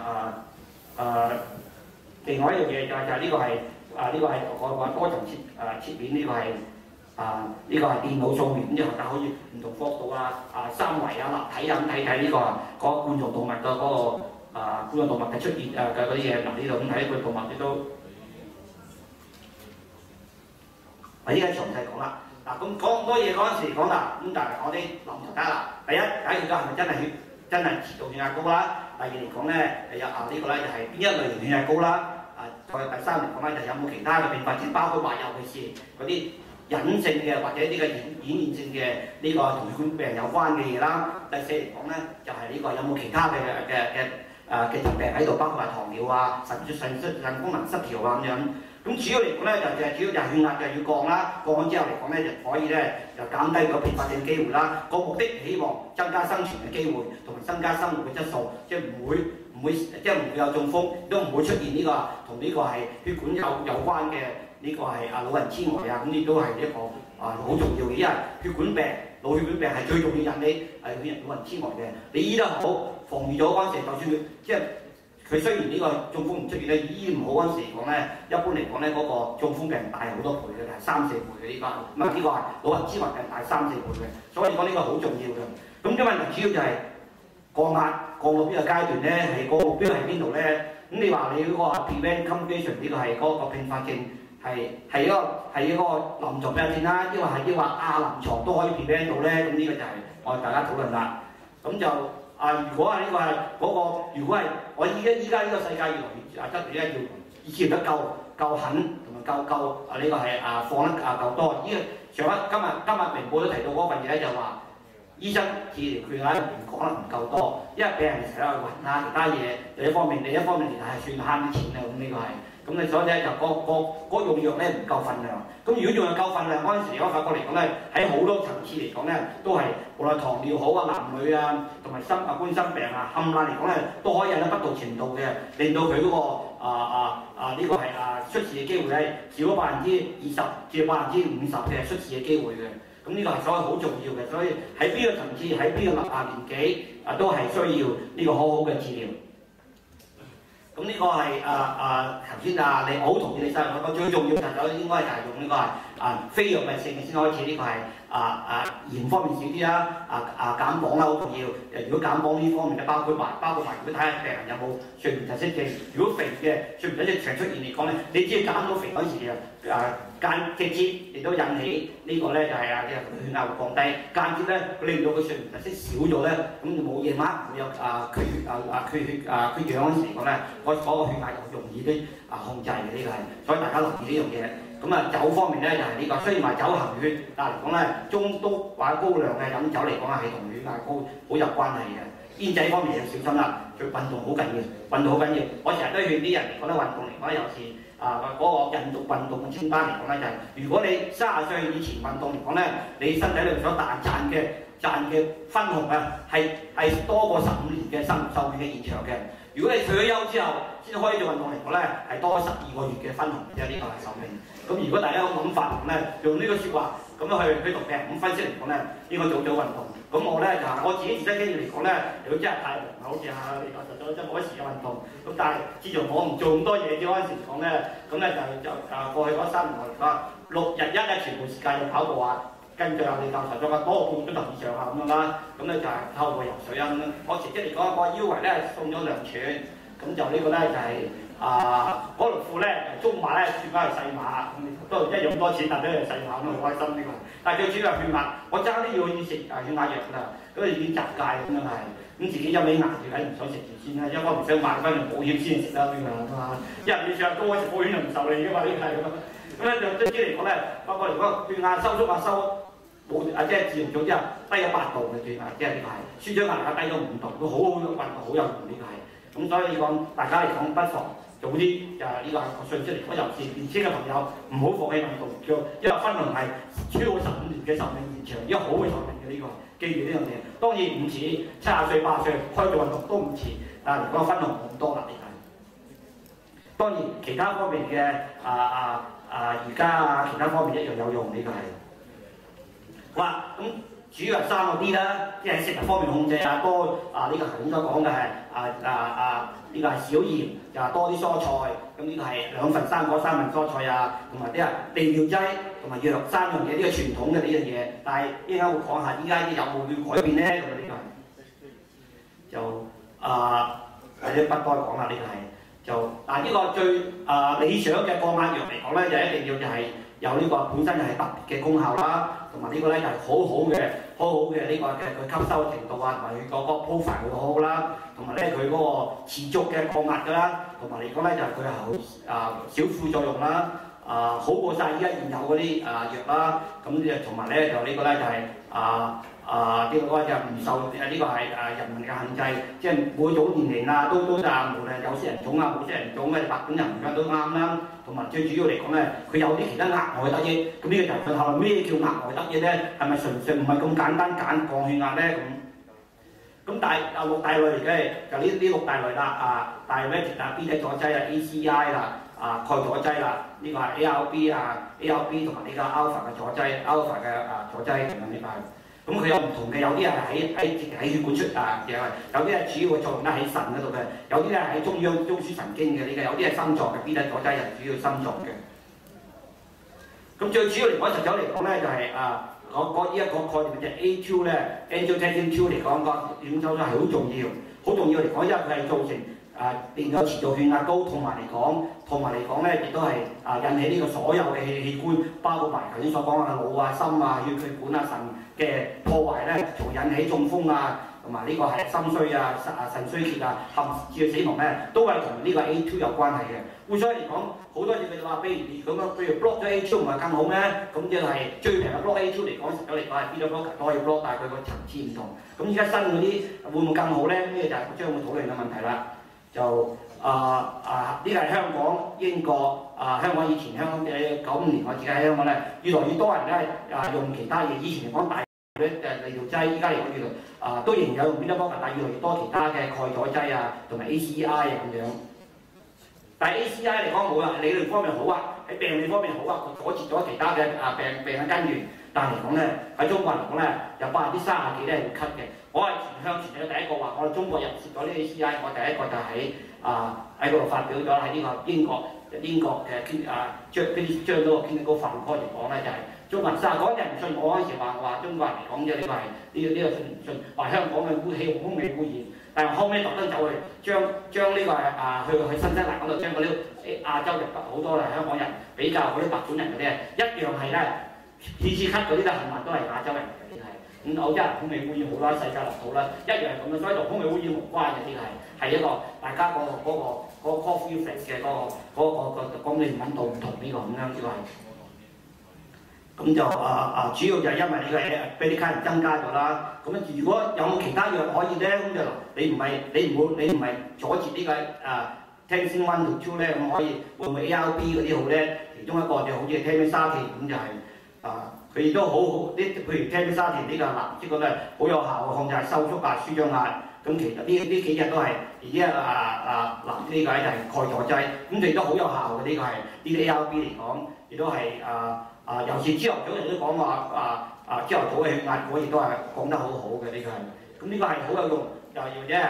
另外一樣嘢就係呢個係呢個係我多層切片，呢個係呢個係電腦掃描，咁之後就可以唔同角度三維立體咁睇呢個嗰冠狀動脈嘅嗰個冠狀動脈嘅出現嘅嗰啲嘢。嗱呢度咁睇佢動脈亦都，我依家詳細講啦。嗱咁講咁多嘢嗰陣時講啦，咁但係我啲諗就得啦。第一解決咗係咪真係持續血壓高啦？第二嚟講咧，有呢個咧就係邊一類型血壓高啦？再第三嚟講咧，就有冇其他嘅併發症，包括話尤其是嗰啲隱性嘅或者呢個顯現性嘅呢個同血管病有關嘅嘢啦。第四嚟講咧，就係呢個有冇其他嘅疾病喺度，包括話糖尿腎功能失調咁樣。咁主要嚟講咧，主要就係血壓就要降啦，降咗之後嚟講咧，就可以咧就減低個併發症機會啦。個目的希望增加生存嘅機會，同埋增加生活嘅質素，即係唔會有中風，都唔會出現呢個同呢個係血管有關嘅呢個係老人痴呆啊。咁亦都係一個好重要嘅，因為血管病、腦血管病係最容易引起老人痴呆嘅。你醫得好，防禦咗嗰陣時，就算佢即係。佢雖然呢個中風唔出現咧，醫唔好嗰陣時嚟講咧，一般嚟講咧嗰個中風病大好多倍嘅，係3-4倍嘅呢個，唔係呢個係老人痴呆病大3-4倍嘅，所以講呢個好重要嘅。咁因為主要就係降壓降到邊個階段咧，係個目標係邊度咧？咁你話你嗰個 prevent complication 呢個係嗰個併發症係一個臨床併發症啦，抑或亞臨床都可以 prevent 到咧？咁呢個就係我哋大家討論啦。咁就如果係呢個係嗰個，如果係我依家呢個世界越來越質素咧，要治療得夠狠同埋夠呢個係放得夠多。呢個今日明報都提到嗰份嘢咧，就話醫生治療佢喺入邊講得唔夠多，因為病人成日去揾其他嘢，另一方面其實係算慳啲錢啦。咁呢個係。咁你所以咧就嗰用藥咧唔夠份量。咁如果用藥夠份量嗰陣時，我發覺嚟講咧，喺好多層次嚟講咧，都係無論糖尿好男女同埋冠心病冚唪唥嚟講咧，都可以有得不同程度嘅，令到佢嗰個呢個係出事嘅機會咧少咗20%至50%嘅出事嘅機會嘅。咁呢個係所謂好重要嘅，所以喺邊個層次喺邊個年紀都係需要呢個好好嘅治療。咁呢個係頭先你我好同意你晒，我最重要就係應該就係用呢個係非藥物性嘅先開始，呢個係鹽方面少啲啦，減磅啦好重要。如果減磅呢方面咧，包括埋如果睇下病人有冇睡眠窒息症，如果肥嘅睡眠窒息長出現嚟講咧，你只要減到肥嗰時間直接亦都引起呢個咧就係血壓會降低，間接咧佢令到佢睡眠窒息少咗咧，咁就冇夜晚會有缺氧嗰陣時嚟講咧，嗰個血壓就容易啲控制嘅呢個係，所以大家留意呢樣嘢。咁酒方面咧就係呢個，雖然話酒含血，但係嚟講咧中都或者高量嘅飲酒嚟講係同血壓高好有關係嘅。煙仔方面要小心啦，做運動好緊要，運動好緊要。我成日都勸啲人嚟講咧，運動嚟講咧，有時嗰個印度運動嘅清單嚟講咧，就係如果你30歲以前運動嚟講咧，你身體裏所賺嘅分紅係多過15年嘅生活壽命嘅延長嘅。如果你退咗休之後先可以做運動嚟講咧，係多12個月嘅分紅嘅，呢個係壽命。咁如果大家有諗法嚟講咧，用呢個説話咁樣去讀嘅，咁分析嚟講咧，應該早運動。咁我咧就係我自己自身經驗嚟講咧，如果真係太忙，好似你講實在真冇乜時間運動。咁但係自從我唔做咁多嘢嘅嗰陣時嚟講咧，咁咧就過去嗰3年嚟講，6日1咧全部時間要跑步啊，跟住你教授咗多個半鐘頭以上啊咁樣啦。咁咧就係透過游水啊咁樣。我前幾嚟講個腰圍咧送咗2寸，咁就呢個咧就係。嗰條褲咧，中馬咧轉翻去細馬，咁都一樣咁多錢，但係都係細馬咁好開心呢個。但係最主要係血壓，我爭啲要食血壓藥㗎，咁已經集戒咁樣係，咁自己一味捱住緊，唔想食住先啦，一方唔想買翻條保險先食啦呢個係嘛，因為你上高食保險就唔受理㗎嘛呢個係咁。咁咧就總之嚟講咧，包括如果血壓收縮冇即係自從咗之後低咗8度嘅血壓，即係呢個係輸咗壓低咗5度，都好運動好有用呢個係。咁所以講大家嚟講不妨。早啲就係呢個訊息嚟講，尤其是年輕嘅朋友唔好放棄運動，因為分紅係超過15年嘅壽命延長，一個好嘅壽命嘅呢個，記住呢樣嘢。當然唔似70歲80歲開始運動都唔遲，但係如果分紅冇咁多啦，呢個當然其他方面嘅瑜伽啊，其他方面一樣有用呢個係。好啦，咁主要係3個 D 啦，即係食物方面控制啊，多呢個頭先所講嘅係呢個係少鹽，就係多啲蔬菜。咁呢個係2份生果3份蔬菜啊，同埋啲利尿劑同埋藥3樣嘢，呢個傳統嘅呢樣嘢。但係依家會講下依家有冇要改變咧？咁啊呢個就或者不該講啦，呢個係就但係呢個最理想嘅降壓藥嚟講咧，就一定要就係有呢個本身就係特別嘅功效啦，同埋呢個咧就係好好嘅呢個嘅佢吸收程度啊，同埋佢嗰個 profile 會好好啦，同埋咧佢嗰個持續嘅降壓㗎啦，同埋嚟講咧就係佢係少副作用啦，好過晒依家現有嗰啲藥啦，咁同埋咧就呢個咧就係呢個就唔受呢個係人民嘅限制，即係每種年齡啊都無論有色人種啊冇色人種嘅白種人唔都啱啦。同埋最主要嚟講咧，佢有啲其他額外得益，咁呢個就佢後來咩叫額外得益咧？係咪純粹唔係咁簡單降血壓咧？咁6大類嚟嘅就呢6大類啦，大類咧B 體阻劑啦 ACI 啦，鈣阻劑啦，呢個係 ARB 同埋呢個 alpha 嘅阻劑 alpha 嘅阻劑咁呢個係。咁佢有唔同嘅，有啲係喺血管出有啲係主要嘅作用咧喺腎嗰度嘅，有啲咧喺中樞神經嘅呢個，有啲係心臟嘅 B 體阻劑係主要心臟嘅。咁最主要嚟講，實際嚟講咧就係呢一個概念就係 A2 咧 angiotensin II 嚟講個點收縮係好重要，好重要嚟講，因為佢係造成令到持續血壓高，同埋嚟講咧，亦都係引起呢個所有嘅器官，包括埋頭先所講嘅腦啊、心啊、血管啊、腎嘅破壞咧，從引起中風啊，同埋呢個係心衰啊、腎衰竭啊，甚至死亡咧，都係同呢個 A2 有關係嘅。咁所以嚟講，好多嘢佢哋話，譬如 block 咗 A2 唔係更好咩？咁即係最平嘅 block A2 嚟講，實際嚟講係 beta blocker 都可以 block，但係佢個層次唔同。咁而家新嗰啲會唔會更好咧？呢個就係將會討論嘅問題啦。就呢個係香港、英國香港以前香港嘅95年，我自己喺香港咧，越來越多人咧用其他嘢。以前嚟講大嘅利尿劑，依家嚟講越來都仍然有用 beta blocker，但係越來越多其他嘅鈣阻劑啊，同埋 ACI 啊咁樣。但係 ACI 嚟講冇啊，理論方面好啊，喺病理方面好啊，佢阻截咗其他嘅病嘅根源。但係嚟講咧，喺中國嚟講咧，有30%幾咧係會咳嘅。我係前嘅第一個話，我哋中國入涉咗呢啲 ACI，我第一個就喺嗰度發表咗喺呢個英國嘅將嗰個 clinical pharmacology 嚟講咧，就係中國人生嗰啲人唔信我嗰陣時話中國人嚟講啫，呢個係呢個信唔信？話香港嘅氣候空氣污染，但係後尾特登走去將呢個去新西蘭嗰度將嗰啲亞洲嘅好多香港人比較嗰啲白種人嗰啲一樣係咧，次次咳嗰啲咧冚唪唥都係亞洲人嚟嘅，呢係。咁澳洲人空氣污染好啦，世界綠土啦，一樣係咁樣，所以同空氣污染無關嘅，呢係一個大家嗰個 coffee effect 嘅嗰你揾到唔同呢個咁樣，呢個係。咁就主要就係因為呢個俾啲客人增加咗啦。咁如果有冇其他藥可以咧，咁就你唔係阻截呢個Tenzing 1 to 2咧，咁可以會唔會 ARB 嗰啲好咧？其中一個就好似 Temesartan 咁就係佢亦都好啲，譬如 Temesartan 呢個藍色嗰咧好有效控制收縮舒張壓。咁其實呢幾日都係而家藍色呢個咧就係鈣佐劑，咁亦都好有效嘅呢個係呢啲 ARB 嚟講，亦都係尤其朝頭早人都講話朝頭早嘅血壓果亦都係講得好好嘅呢個係，咁呢個係好有用，又要啫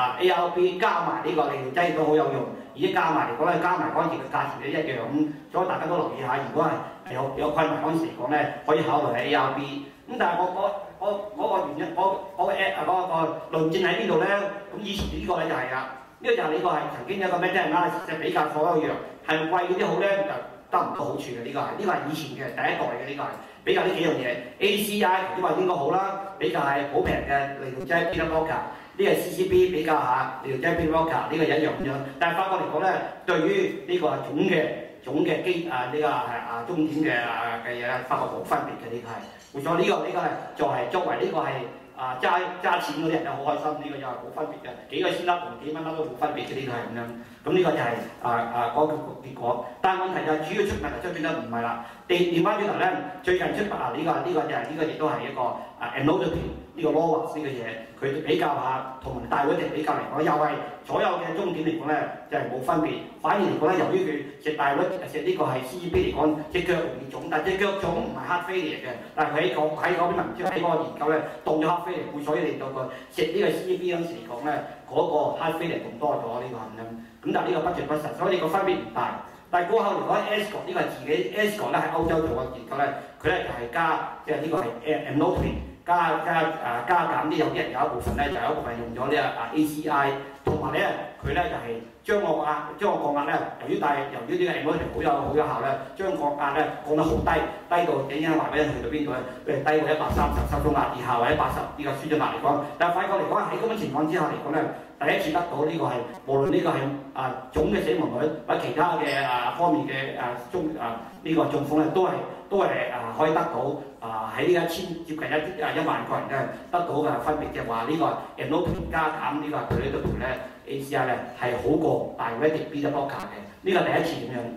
ARB 加埋呢個利尿劑都好有用，而家加埋嚟講咧，加埋嗰陣時嘅價錢都一樣咁，所以大家都留意下，如果係有困難嗰陣時嚟講咧，可以考慮係 ARB。咁但係嗰個原因，嗰個論證喺邊度咧？咁以前呢個咧就係呢個就係呢個係曾經有個咩即係比較所有藥係貴嗰啲好咧就得唔到好處嘅，呢個係以前嘅第一代嘅，呢個係比較呢幾樣嘢 ACI 都話應該好啦，比較係好平嘅利尿劑 beta blocker， 呢個 CCB 比較下利尿劑 beta blocker 呢個一樣咁樣，但係法國嚟講咧，對於呢個總嘅呢個係終點嘅嘢，法國冇分別嘅，呢個係，所以呢個咧就係作為呢個係揸錢嗰啲人就好開心，呢個又係冇分別嘅，幾個先粒同幾蚊粒都冇分別嘅，呢個係咁樣。咁呢個就係嗰個結果，但係問題就係主要出問題出邊咧唔係啦。調翻轉頭咧，最近出呢個就係呢個亦都係一個Amlodipine 呢個 Norvasc 呢個嘢，佢比較下同埋大嗰隻比較嚟講，又係所有嘅終點嚟講咧就係冇分別。反而嚟講咧，由於佢食大嗰食呢個係 CCB 嚟講，隻腳容易腫，但係隻腳腫唔係heart failure嘅，但係佢喺嗰邊文章喺嗰個研究咧當咗heart failure，所以令到個食呢個 CCB 嗰陣時嚟講咧，嗰個heart failure 仲多咗呢個咁樣。咁但係呢個不盡不實，所以個分別唔大。但係過後嚟講 ASCO 呢個係自己 ASCO 咧喺歐洲做嘅研究咧，佢咧就係加即係呢個係Amlodipine加減啲，有啲人有一部分咧就有一部分用咗呢個ACI， 同埋咧佢咧就係將個降壓咧，由於呢個 Amlodipine 好有效咧，將個壓咧降得好低，低到點樣話俾人去到邊度咧？譬如低到130收縮壓以下或者80呢個舒張壓嚟講，但係法國嚟講喺咁嘅情況之下嚟講咧。第一次得到呢個係，無論呢個係總嘅死亡率或者其他嘅方面嘅呢個中風咧，都係可以得到喺呢接近1萬個人嘅得到嘅分別嘅話，呢個 Amlodipine 加減呢個對呢度咧 ACI 咧係好過diuretic beta blocker 嘅，呢個第一次咁樣。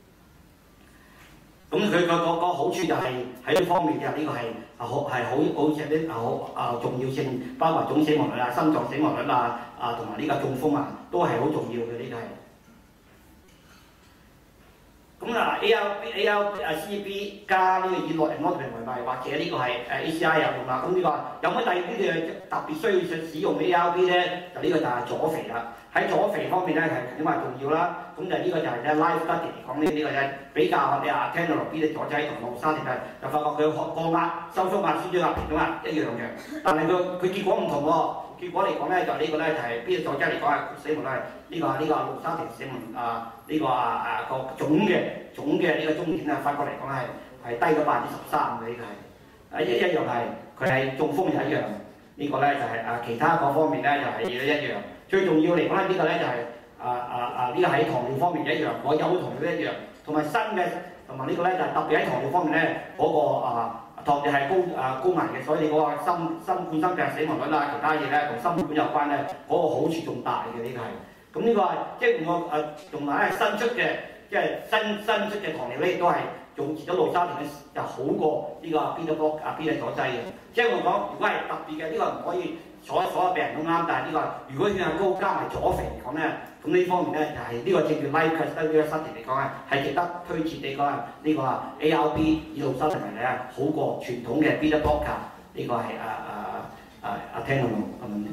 咁佢個好處就係喺呢方面嘅，呢個係好似啲重要性，包括總死亡率心臟死亡率同埋呢個中風都係好重要嘅，呢個係。咁CCB 加呢個以諾Amlodipine為例，或者呢個係ACI 有用啦。咁呢個有冇第二啲嘅特別需要使用 ARB 咧？就呢個就係阻肥啦。喺阻肥方面咧係點話重要啦？咁就呢個就係咧 life study 嚟講呢個咧比較你Atenolol B 嘅阻劑同Losartan就發覺佢降壓、收縮壓、舒張壓、平衡壓一樣嘅，但係佢結果唔同喎。結果嚟講咧就呢個咧就係 B 嘅阻劑嚟講係死亡率係呢個Losartan死亡呢個總嘅呢個終點法國嚟講係低咗13%嘅，呢個係一樣係佢係中風又一樣，呢個咧就係其他嗰方面咧就係一樣。最重要嚟講咧，呢個咧就係呢個喺糖尿方面一樣，我有糖尿一樣，同埋新嘅同埋呢個咧就係特別喺糖尿方面咧嗰個糖尿係高危嘅，所以你嗰個心冠心病死亡率其他嘢咧同心管有關咧，嗰個好處仲大嘅，呢個係。咁呢個係即係我同埋咧新出嘅即係新出嘅糖尿咧都係用咗Losartan就好過呢個 beta 阻劑嘅。即係我講，如果係特別嘅呢個唔可以。所有病人都啱，但係呢個如果血壓高加埋阻肥嚟講咧，咁呢方面咧就係呢個正叫 life study 嚟講係值得推薦你講呢個 ARB 以Losartan嚟咧好過傳統嘅 beta blocker 呢個係Atenolol咁樣。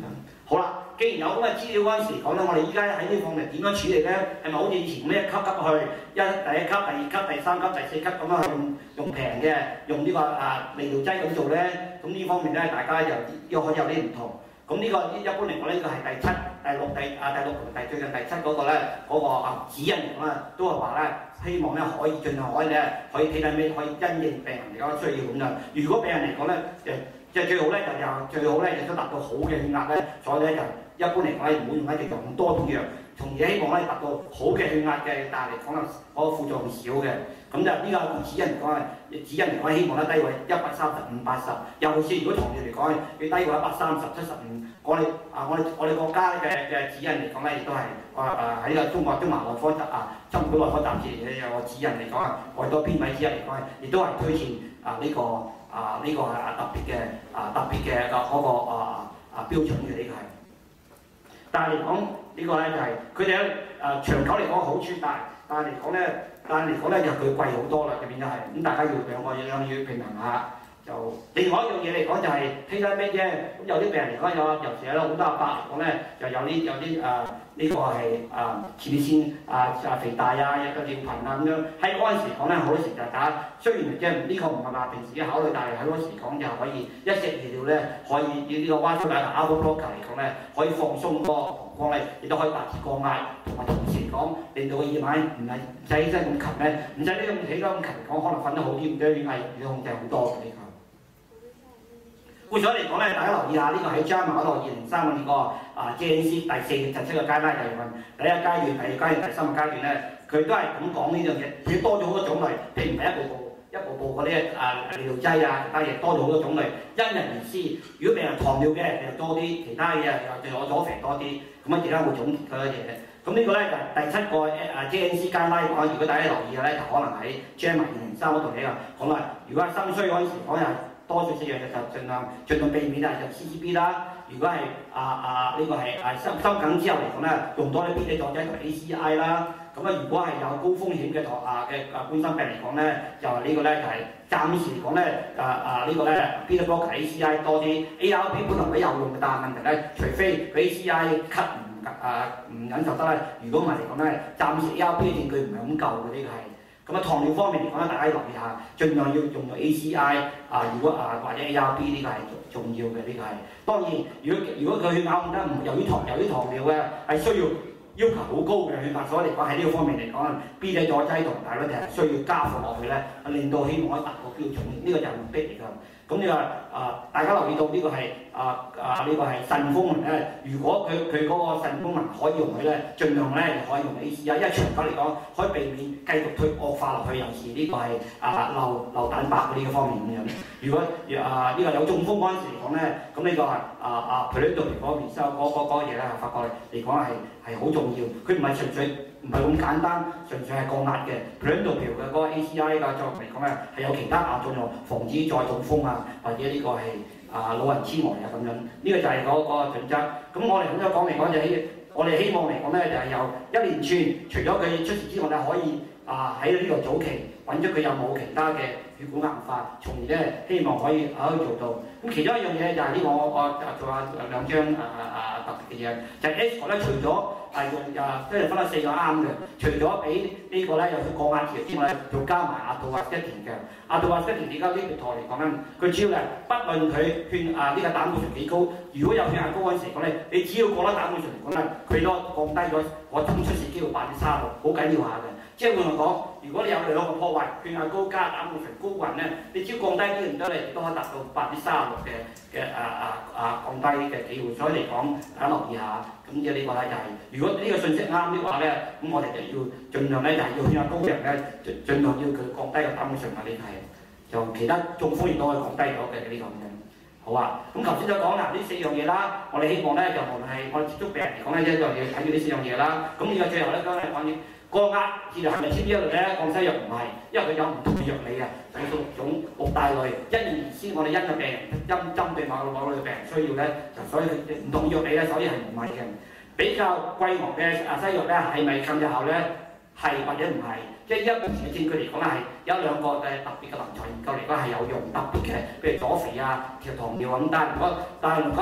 好啦，既然有咁嘅資料嗰陣時講咧，我哋依家喺呢方面點樣處理咧？係咪好似以前咁一級級去第一級、第二級、第三級、第四級咁樣用平嘅，用呢個利尿劑咁做咧？咁呢方面咧，大家又可以有啲唔同。咁呢個一般嚟講，呢個係第七、第六同最近第七嗰個咧，指引嚟講咧，都係話咧，希望咧可以盡量可以睇睇咩，可以因應病人嚟講需要咁樣。如果病人嚟講咧，即係最好咧就達到好嘅血壓咧，所以咧就一般嚟講咧唔好用一隻咁多種藥，從而希望咧達到好嘅血壓嘅，但係嚟講咧嗰個副作用少嘅。咁就呢個指引嚟講希望咧低過135、80，尤其是如果糖尿嚟講要低過130、75。我哋國家嘅指引嚟講咧，亦都係喺呢個中華內科針管內科雜誌有個指引嚟講我哋多編委之一嚟講，亦都係推薦呢個特別嘅嗰個標準嘅呢個係。但係嚟講呢個咧就係佢哋咧長久嚟講好處大，但係嚟講咧就佢貴好多啦，入邊就係咁，大家要兩個要平衡下。就另外一樣嘢嚟講就係睇得咩啫？咁有啲病人嚟講尤其係好多阿伯嚟講咧，就有啲呢個係前列腺肥大有個尿頻咁樣。喺嗰陣時講咧，好多時就大家雖然即係呢個唔係話平時嘅考慮，但係喺嗰時講就可以一食熱料咧，可以以呢個蛙酸奶同 alpha blocker 嚟講咧，可以放鬆個膀胱咧，亦都可以達至降壓，同埋同時嚟講令到個夜晚唔使起身咁勤咧，唔使呢咁起得咁勤嚟講，可能瞓得好啲，唔使血壓要控制好多嘅呢個。故所嚟講咧，大家留意下呢個喺 JAMA 嗰度2035年個JNC 第4、第7個階段嚟問，第一階段、第二階段、第三個階段咧，佢都係咁講呢樣嘢，佢多咗好多種類，譬如唔係一步步嗰啲利尿劑其他嘢多咗好多種類，因人而異。如果病人糖尿嘅就多啲，其他嘢又左肥多啲，咁樣其他會總結嗰啲嘢。咁呢個咧就第7個JNC 階段講，如果大家留意嘅咧，就可能喺 JAMA 2035嗰度講啦。如果係心衰嗰陣時講又多數4樣嘢就盡量避免就 CCB 啦。如果係呢個係心梗之後嚟講咧，用多啲 B 佐劑同 ACI 啦。咁如果係有高風險嘅冠心病嚟講咧，就呢個咧就係暫時嚟講咧呢個咧 B blocker ACI 多啲 ，ARB 本來都有用嘅，但係問題咧，除非佢 ACI cut 唔忍受得咧，如果唔係嚟講咧，暫時 ARB 嘅證據唔係咁夠嘅呢個係。咁糖尿方面嚟講咧，大家留意下，盡量要用到 ACI 如果或者 ARB 呢個係重要嘅呢個係。當然，如果佢血壓唔得，由於糖尿嘅係需要求好高嘅血壓，所以嚟講喺呢個方面嚟講 ，B 仔佐劑同大率係需要加放落去咧，令到希望可以達到標準。呢個就係目的嚟㗎。咁你話大家留意到呢個係呢個係腎功能咧，如果佢嗰個腎功能可以容許咧，盡量咧可以用 ACI，因為長久嚟講可以避免繼續推惡化落去，尤其呢個係漏蛋白嗰啲方面咁樣。如果呢個有中風嗰陣時嚟講咧，咁呢個Perindopril嗰邊收嗰嘢咧，發覺嚟講係好重要，佢唔係純粹。唔係咁簡單，純粹係降壓嘅。Perindopril嘅嗰個 ACI 嘅作用嚟講咧，係有其他作用，防止再中風或者呢個係老人痴呆咁樣。呢個就係嗰個準則。咁我哋咁樣講嚟講就我哋希望嚟講咧，就係有一連串，除咗佢出事之外，可以喺呢個早期揾出佢有冇其他嘅血管硬化，從而咧希望可以做到。咁其中一樣嘢就係呢個我做下兩張特別嘅嘢，就係 H 咧，除咗即係分咗4個啱嘅，除咗俾呢個咧有佢降壓治療之外咧，仲加埋Atorvastatin嘅。Atorvastatin而家呢條台嚟講咧，佢主要係不論佢呢個膽固醇幾高，如果有血壓高嗰陣時講咧，你只要降低膽固醇嚟講咧，佢都降低咗我總出事機會36%，好緊要下嘅。即係換嚟講，如果你有2個破壞，血壓高加膽固醇高嘅人咧，你只要降低啲唔得，你都可以達到36%嘅降低嘅機會。所以嚟講，大家留意下。咁即係呢個咧就係，如果呢個信息啱的話咧，咁我哋就要盡量咧就係要血壓高嘅人咧，盡量要佢降低個膽固醇嘅呢係，就其他中風亦都可以降低咗嘅呢個咁樣。好啊，咁頭先就講啦，呢4樣嘢啦，我哋希望咧就無論係我哋接觸病人嚟講咧，一樣嘢睇住呢4樣嘢啦。咁呢個最後咧，剛才講嘅降壓治療係咪簽呢一類咧？降西藥唔係，因為佢有唔同嘅藥理嘅，有6種6大類，因人而施。我哋因個病人針對某類病人需要咧，就所以唔同藥理咧，所以係唔係嘅。比較貴昂嘅西藥咧，係咪更有效咧？係或者唔係？即係一目前嘅證據嚟講咧，係有2個嘅特別嘅臨床研究嚟講係有用特別嘅，譬如阻肥條糖尿咁。但係如果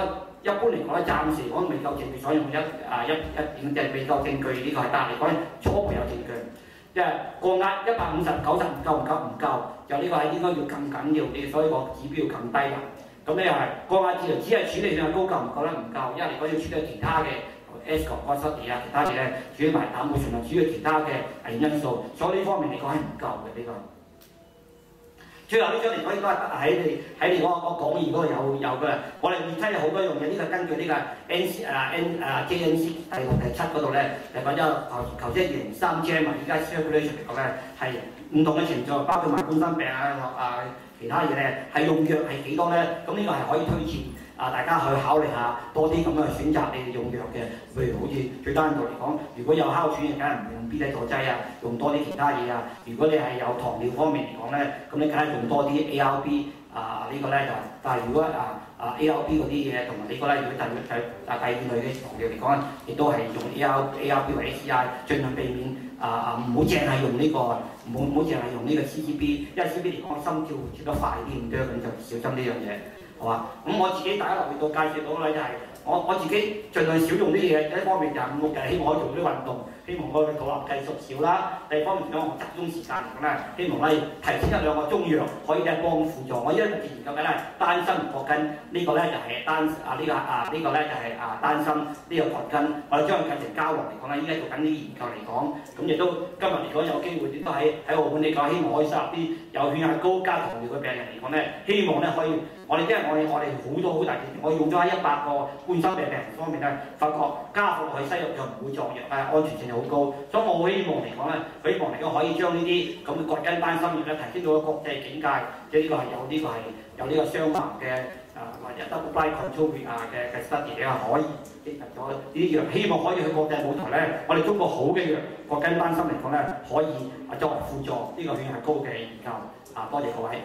一般嚟講咧，暫時講未夠證據，所以用一點即係未夠證據呢個係，但係嚟講初步有證據，即係過壓150、90唔夠，就呢個係應該要更緊要啲，所以個指標更低啦。咁你又係過壓治療只係處理上高夠唔夠咧？唔夠，因為如果要處理其他嘅 ASCO、肝失地啊，其他嘅咧處理埋膽固醇啊，處理其他嘅危險因素，所以呢方面嚟講係唔夠嘅呢個。最後呢張嚟講應該喺你嗰個講義嗰度有嘅，我哋預測有好多樣嘢，呢個根據呢個 JNC 第6、第7嗰度咧，就講咗頭先203 gem 依家 circulation 嚟講咧係唔同嘅程序，包括埋冠心病其他嘢咧係用藥係幾多咧？咁呢個係可以推薦大家去考慮下多啲咁嘅選擇，你用藥嘅，譬如好似最單獨嚟講，如果有哮喘嘅，梗係唔用 B 體阻劑啊，用多啲其他嘢啊。如果你係有糖尿方面嚟講咧，咁你梗係用多啲 ARB 呢個咧就，但係如果ARB 嗰啲嘢同埋呢個咧，如果第二類嘅糖尿嚟講，亦都係用 ARB 或者 ACI， 盡量避免唔好淨係用呢個，唔好淨係用呢個 CCB， 因為 CCB 嚟講心跳會跳得快啲咁多，咁就小心呢樣嘢。係嘛？咁我自己大家留意到介紹到咧，就係我自己盡量少用啲嘢。一方面就係5、6日，希望可以做啲運動，希望我嘅肚腩計數少啦。第二方面講我集中時間嚟講咧，希望咧提前1、2個中藥可以咧幫輔助。我依家目前研究緊咧單身葛根呢個咧就係呢個咧就係單身呢個葛根，我哋將佢計成膠囊嚟講咧，依家做緊啲研究嚟講，咁亦都今日嚟講有機會亦都喺澳門嚟講，希望可以收入啲有血壓高加糖尿嘅病人嚟講咧，希望咧可以。我哋因為我哋好多好大件事，我用咗喺100個冠心病病人方面咧，發覺加服落去西藥就唔會作藥，安全性又好高，所以我好希望嚟講咧，希望嚟講可以將呢啲咁嘅葛根單心藥咧提升到國際境界，即係呢個係有呢個雙盲嘅或者 double blind control 嘅 study 咧可以結合咗呢啲藥，希望可以去國際舞台咧，我哋中國好嘅藥葛根單心嚟講咧，可以作為輔助呢個血壓高嘅研究。多謝各位。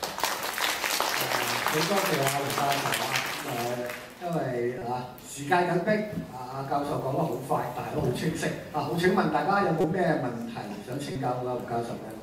好多謝陸教授因為時間緊迫，教授講得好快，但係都好清晰。好請問大家有冇咩問題想請教陸教授咧？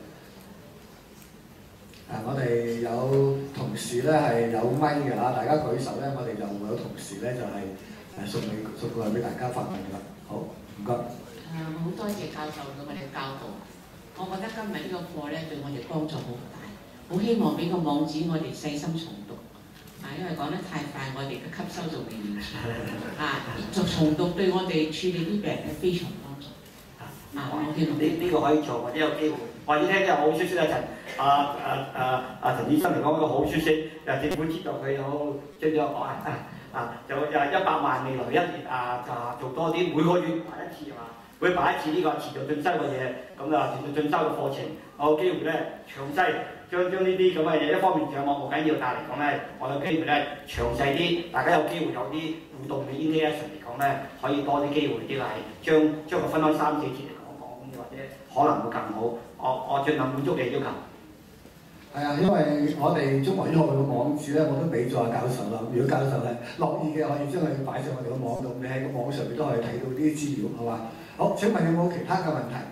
我哋有同事咧係有咪嘅大家舉手咧，我哋就會有同事咧就係送過嚟俾大家發問㗎啦。好，唔該。 好多謝教授對我哋嘅教導，我覺得今日呢個課咧對我哋幫助好大。好希望俾個網址我哋細心重讀，因為講得太快，我哋嘅吸收就未完全。就重讀對我哋處理啲病人非常幫助。我希望呢個可以做，或者有機會。我要聽啲好消息咧，陳醫生嚟講一個好消息，政府知道佢有將咗講就100萬未來1年就做多啲，每個月擺一次係嘛？會擺一次呢個持續進修嘅嘢，咁持續進修嘅課程，我有機會咧詳細將呢啲咁嘅嘢，一方面上網好緊要，但係嚟講咧，我有機會咧詳細啲，大家有機會有啲互動嘅 interaction 嚟講咧，可以多啲機會啲係將佢分開3、4節嚟講，或者可能會更好。我盡量滿足你嘅要求。 係因為我哋中華醫學會嘅網址咧，我都俾咗教授啦。如果教授係樂意嘅，可以將佢擺上我哋嘅網度，你喺個網上面都可以睇到啲資料，係嘛？好，請問有冇其他嘅問題？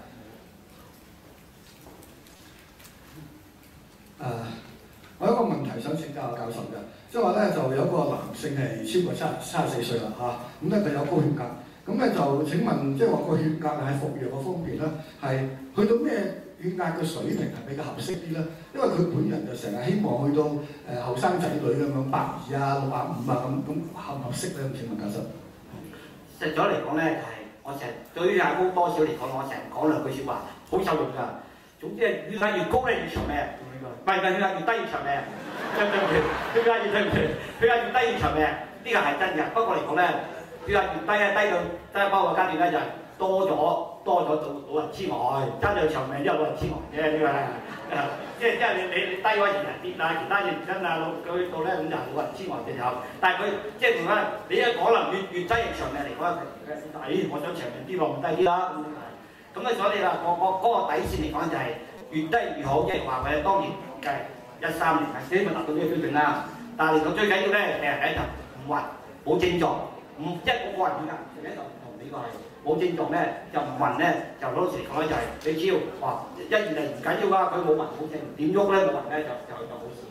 我有一個問題想請教教授嘅，即係話咧就有一個男性係超過34歲啦咁咧佢有高血壓，咁咧就請問即係話個血壓喺服藥嘅方面咧係去到咩血壓嘅水平係比較合適啲咧？因為佢本人就成日希望去到後生仔女咁樣120、65咁合唔合適咧？請問教授。 實咗嚟講咧就係、我成日對血壓高多少嚟講，我成日講2句説話，好受用㗎。總之係血壓越高咧越長命，唔係血壓越低越長命。血壓越低越長命，呢個係真嘅。不過嚟講咧，血壓越低低到包括階段咧就係多咗到老人痴呆，爭到長命之後老人痴呆嘅呢個係。即係你低嗰時人跌其他嘢唔跟佢到咧咁就老人痴呆就有。但係佢即係同翻你一可能越低越長命嚟講，我想長命啲落唔低啲啦咁咧，所以你話嗰個底線嚟講就係越低越好，即係話佢當然計13年希望達到呢個標準啦。但係嚟講最緊要咧第一就唔暈冇症狀，一個人血壓就同呢個係冇症狀咧就唔暈咧，就好多時嚟講咧就係你只要1、2嚟唔緊要㗎，佢冇暈冇症點喐咧冇暈咧就好事㗎啦。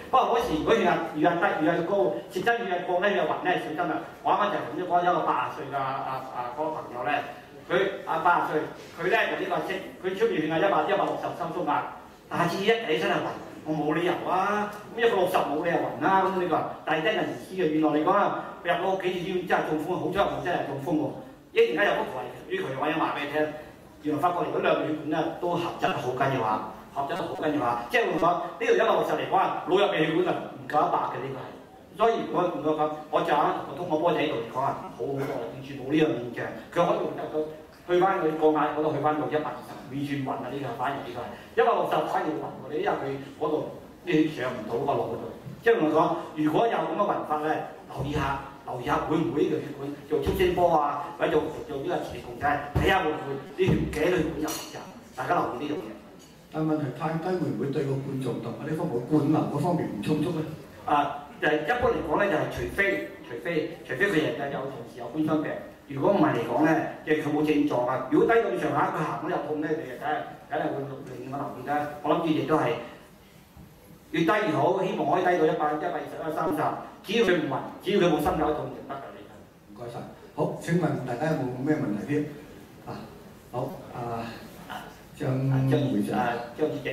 不過嗰時如果血壓低、血壓高，食真血壓降咧，血壓暈咧，小心啦！我啱啱就同咗講一個80歲嘅嗰個朋友咧，佢80歲，佢咧就呢個佢出面血壓160收縮壓，但係次一起身係暈，我冇理由啊！咁160冇理由暈啦，咁呢個，但係真係唔知嘅，原來嚟講啊，入咗幾次醫院真係中風，好彩我真係中風喎！一陣間有幅圖係屬於佢，我已經話俾你聽，原來發覺嚟嗰兩條血管咧都合質好緊要啊！合咗好緊要啊！即係換講呢度160嚟講啊，腦入邊血管就唔夠100嘅呢個係，所以如果換講我就我通過波仔喺度嚟講啊，好好多，完全冇呢樣現象。佢可以用到去翻佢個眼嗰度去翻到120，完全暈啊！呢個反而呢個係160反而暈喎，你因為佢嗰度啲血上唔到個腦嗰度。即係同佢講，如果有咁嘅暈法咧，留意下會唔會呢條血管做超聲波啊，或者做呢個磁力共振，睇下會唔會啲頸血管有問題，大家留意呢樣嘢。 但問題太低會唔會對個冠狀動脈呢方面灌流嗰方面唔充足咧？ 就係一般嚟講咧，就係除非佢人有同時有冠心病，如果唔係嚟講咧，即係佢冇症狀啊。如果低到咁上下，佢行嗰又痛咧，你就梗係會令我留意啦。我諗住亦都係越低越好，希望可以低到120、130。只要佢唔暈，只要佢冇心絞痛就得㗎。 唔該晒。好，請問大家有冇咩問題添？好，張會長。 張主席。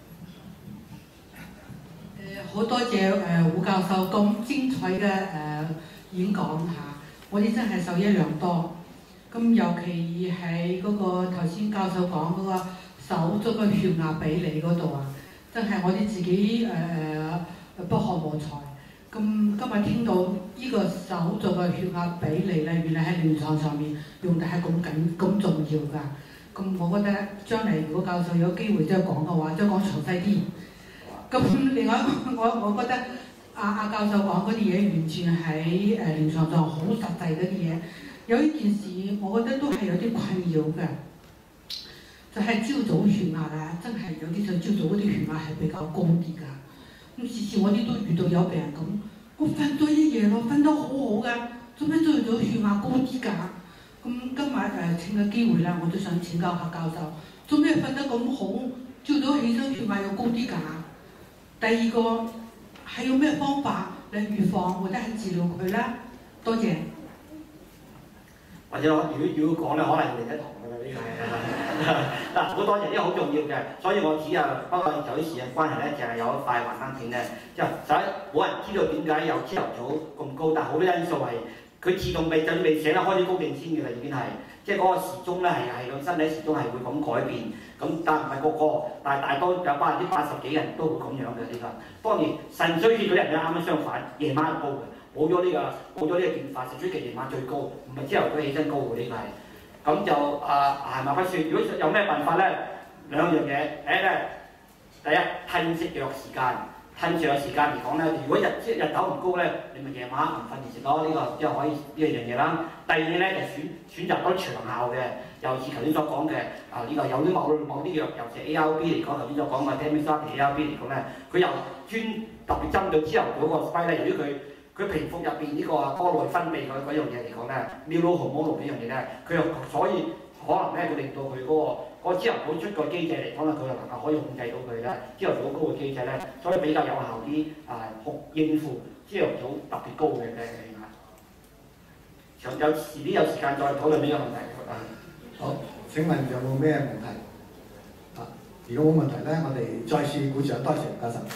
好多謝胡教授咁精彩嘅演講嚇，我哋真係受益良多。咁尤其係嗰個頭先教授講嗰個手足嘅血壓比例嗰度啊，真係我哋自己不可無才。咁今日聽到呢個手足嘅血壓比例咧，原來喺臨床上面用得係咁重要㗎。咁我覺得將嚟如果教授有機會再講嘅話，再講詳細啲。咁另外我覺得教授講嗰啲嘢完全喺臨床上好實際嗰啲嘢。有一件事我覺得都係有啲困擾嘅，就係朝早血壓啊，真係有啲朝早嗰啲血壓係比較高啲㗎。咁次次我哋都遇到有病人咁，我瞓咗一夜咯，瞓得好好㗎，做咩朝早血壓高啲㗎？咁今日請個機會啦，我都想請教下教授，做咩瞓得咁好，朝早起身血壓又高啲㗎？第二個係用咩方法嚟預防或者係治療佢咧？多謝。 或者如果講咧，可能另一堂㗎啦，呢個係嗱好多謝，呢個好重要嘅，所以我只不過有啲時間關係咧，就係有一塊幻燈片咧，即係實在冇人知道點解有朝頭早咁高，但係好多因素係佢自動就未醒啦，開始高定先嘅啦，已經係即係嗰個時鐘咧係個身體時鐘係會咁改變。咁但唔係個個，但係大多有80%幾人都會咁樣嘅呢個。當然腎衰竭嗰啲人咧啱啱相反，夜晚高嘅，冇咗呢個變化，腎衰竭夜晚最高，唔係朝頭早起身高嘅呢個係。咁就閒話不説，如果有咩辦法咧，兩樣嘢，第一吞食藥時間，吞食藥時間嚟講咧，如果日頭唔高咧，你咪夜晚唔瞓住食咯，呢個即係可以呢樣嘢啦。第二咧就選擇多長效嘅。又似頭先所講嘅呢個有啲某啲藥，尤其係 ARB 嚟講，頭先所講嘅 Temistari ARB 嚟講咧，佢又特別針對朝頭早嗰個 spike 咧，由於佢皮膚入邊呢個多內分泌嗰樣嘢嚟講咧 neurohormone 呢樣嘢咧，佢又所以可能咧佢令到佢嗰個朝頭早出個機制嚟講咧，佢又能夠可以控制到佢咧朝頭早高嘅機制咧，所以比較有效啲應付朝頭早特別高嘅血壓。有遲啲有時間再討論呢個問題。 好，請問有冇咩問題？如果冇問題咧，我哋再次鼓掌，多謝教授。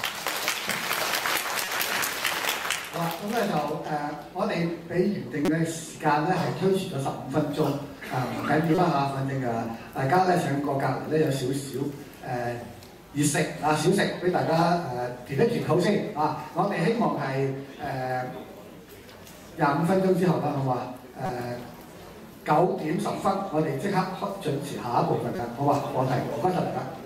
好啦，咁咧就我哋俾原定嘅時間咧係推遲咗15分鐘，唔緊要啦嚇，反正大家咧上個隔離咧有少少熱食小食俾大家填一填肚先啊！我哋希望係25分鐘之後啦，好嘛？9點10分，我哋即刻進行下一部分㗎，好嘛？課題，唔該曬大家。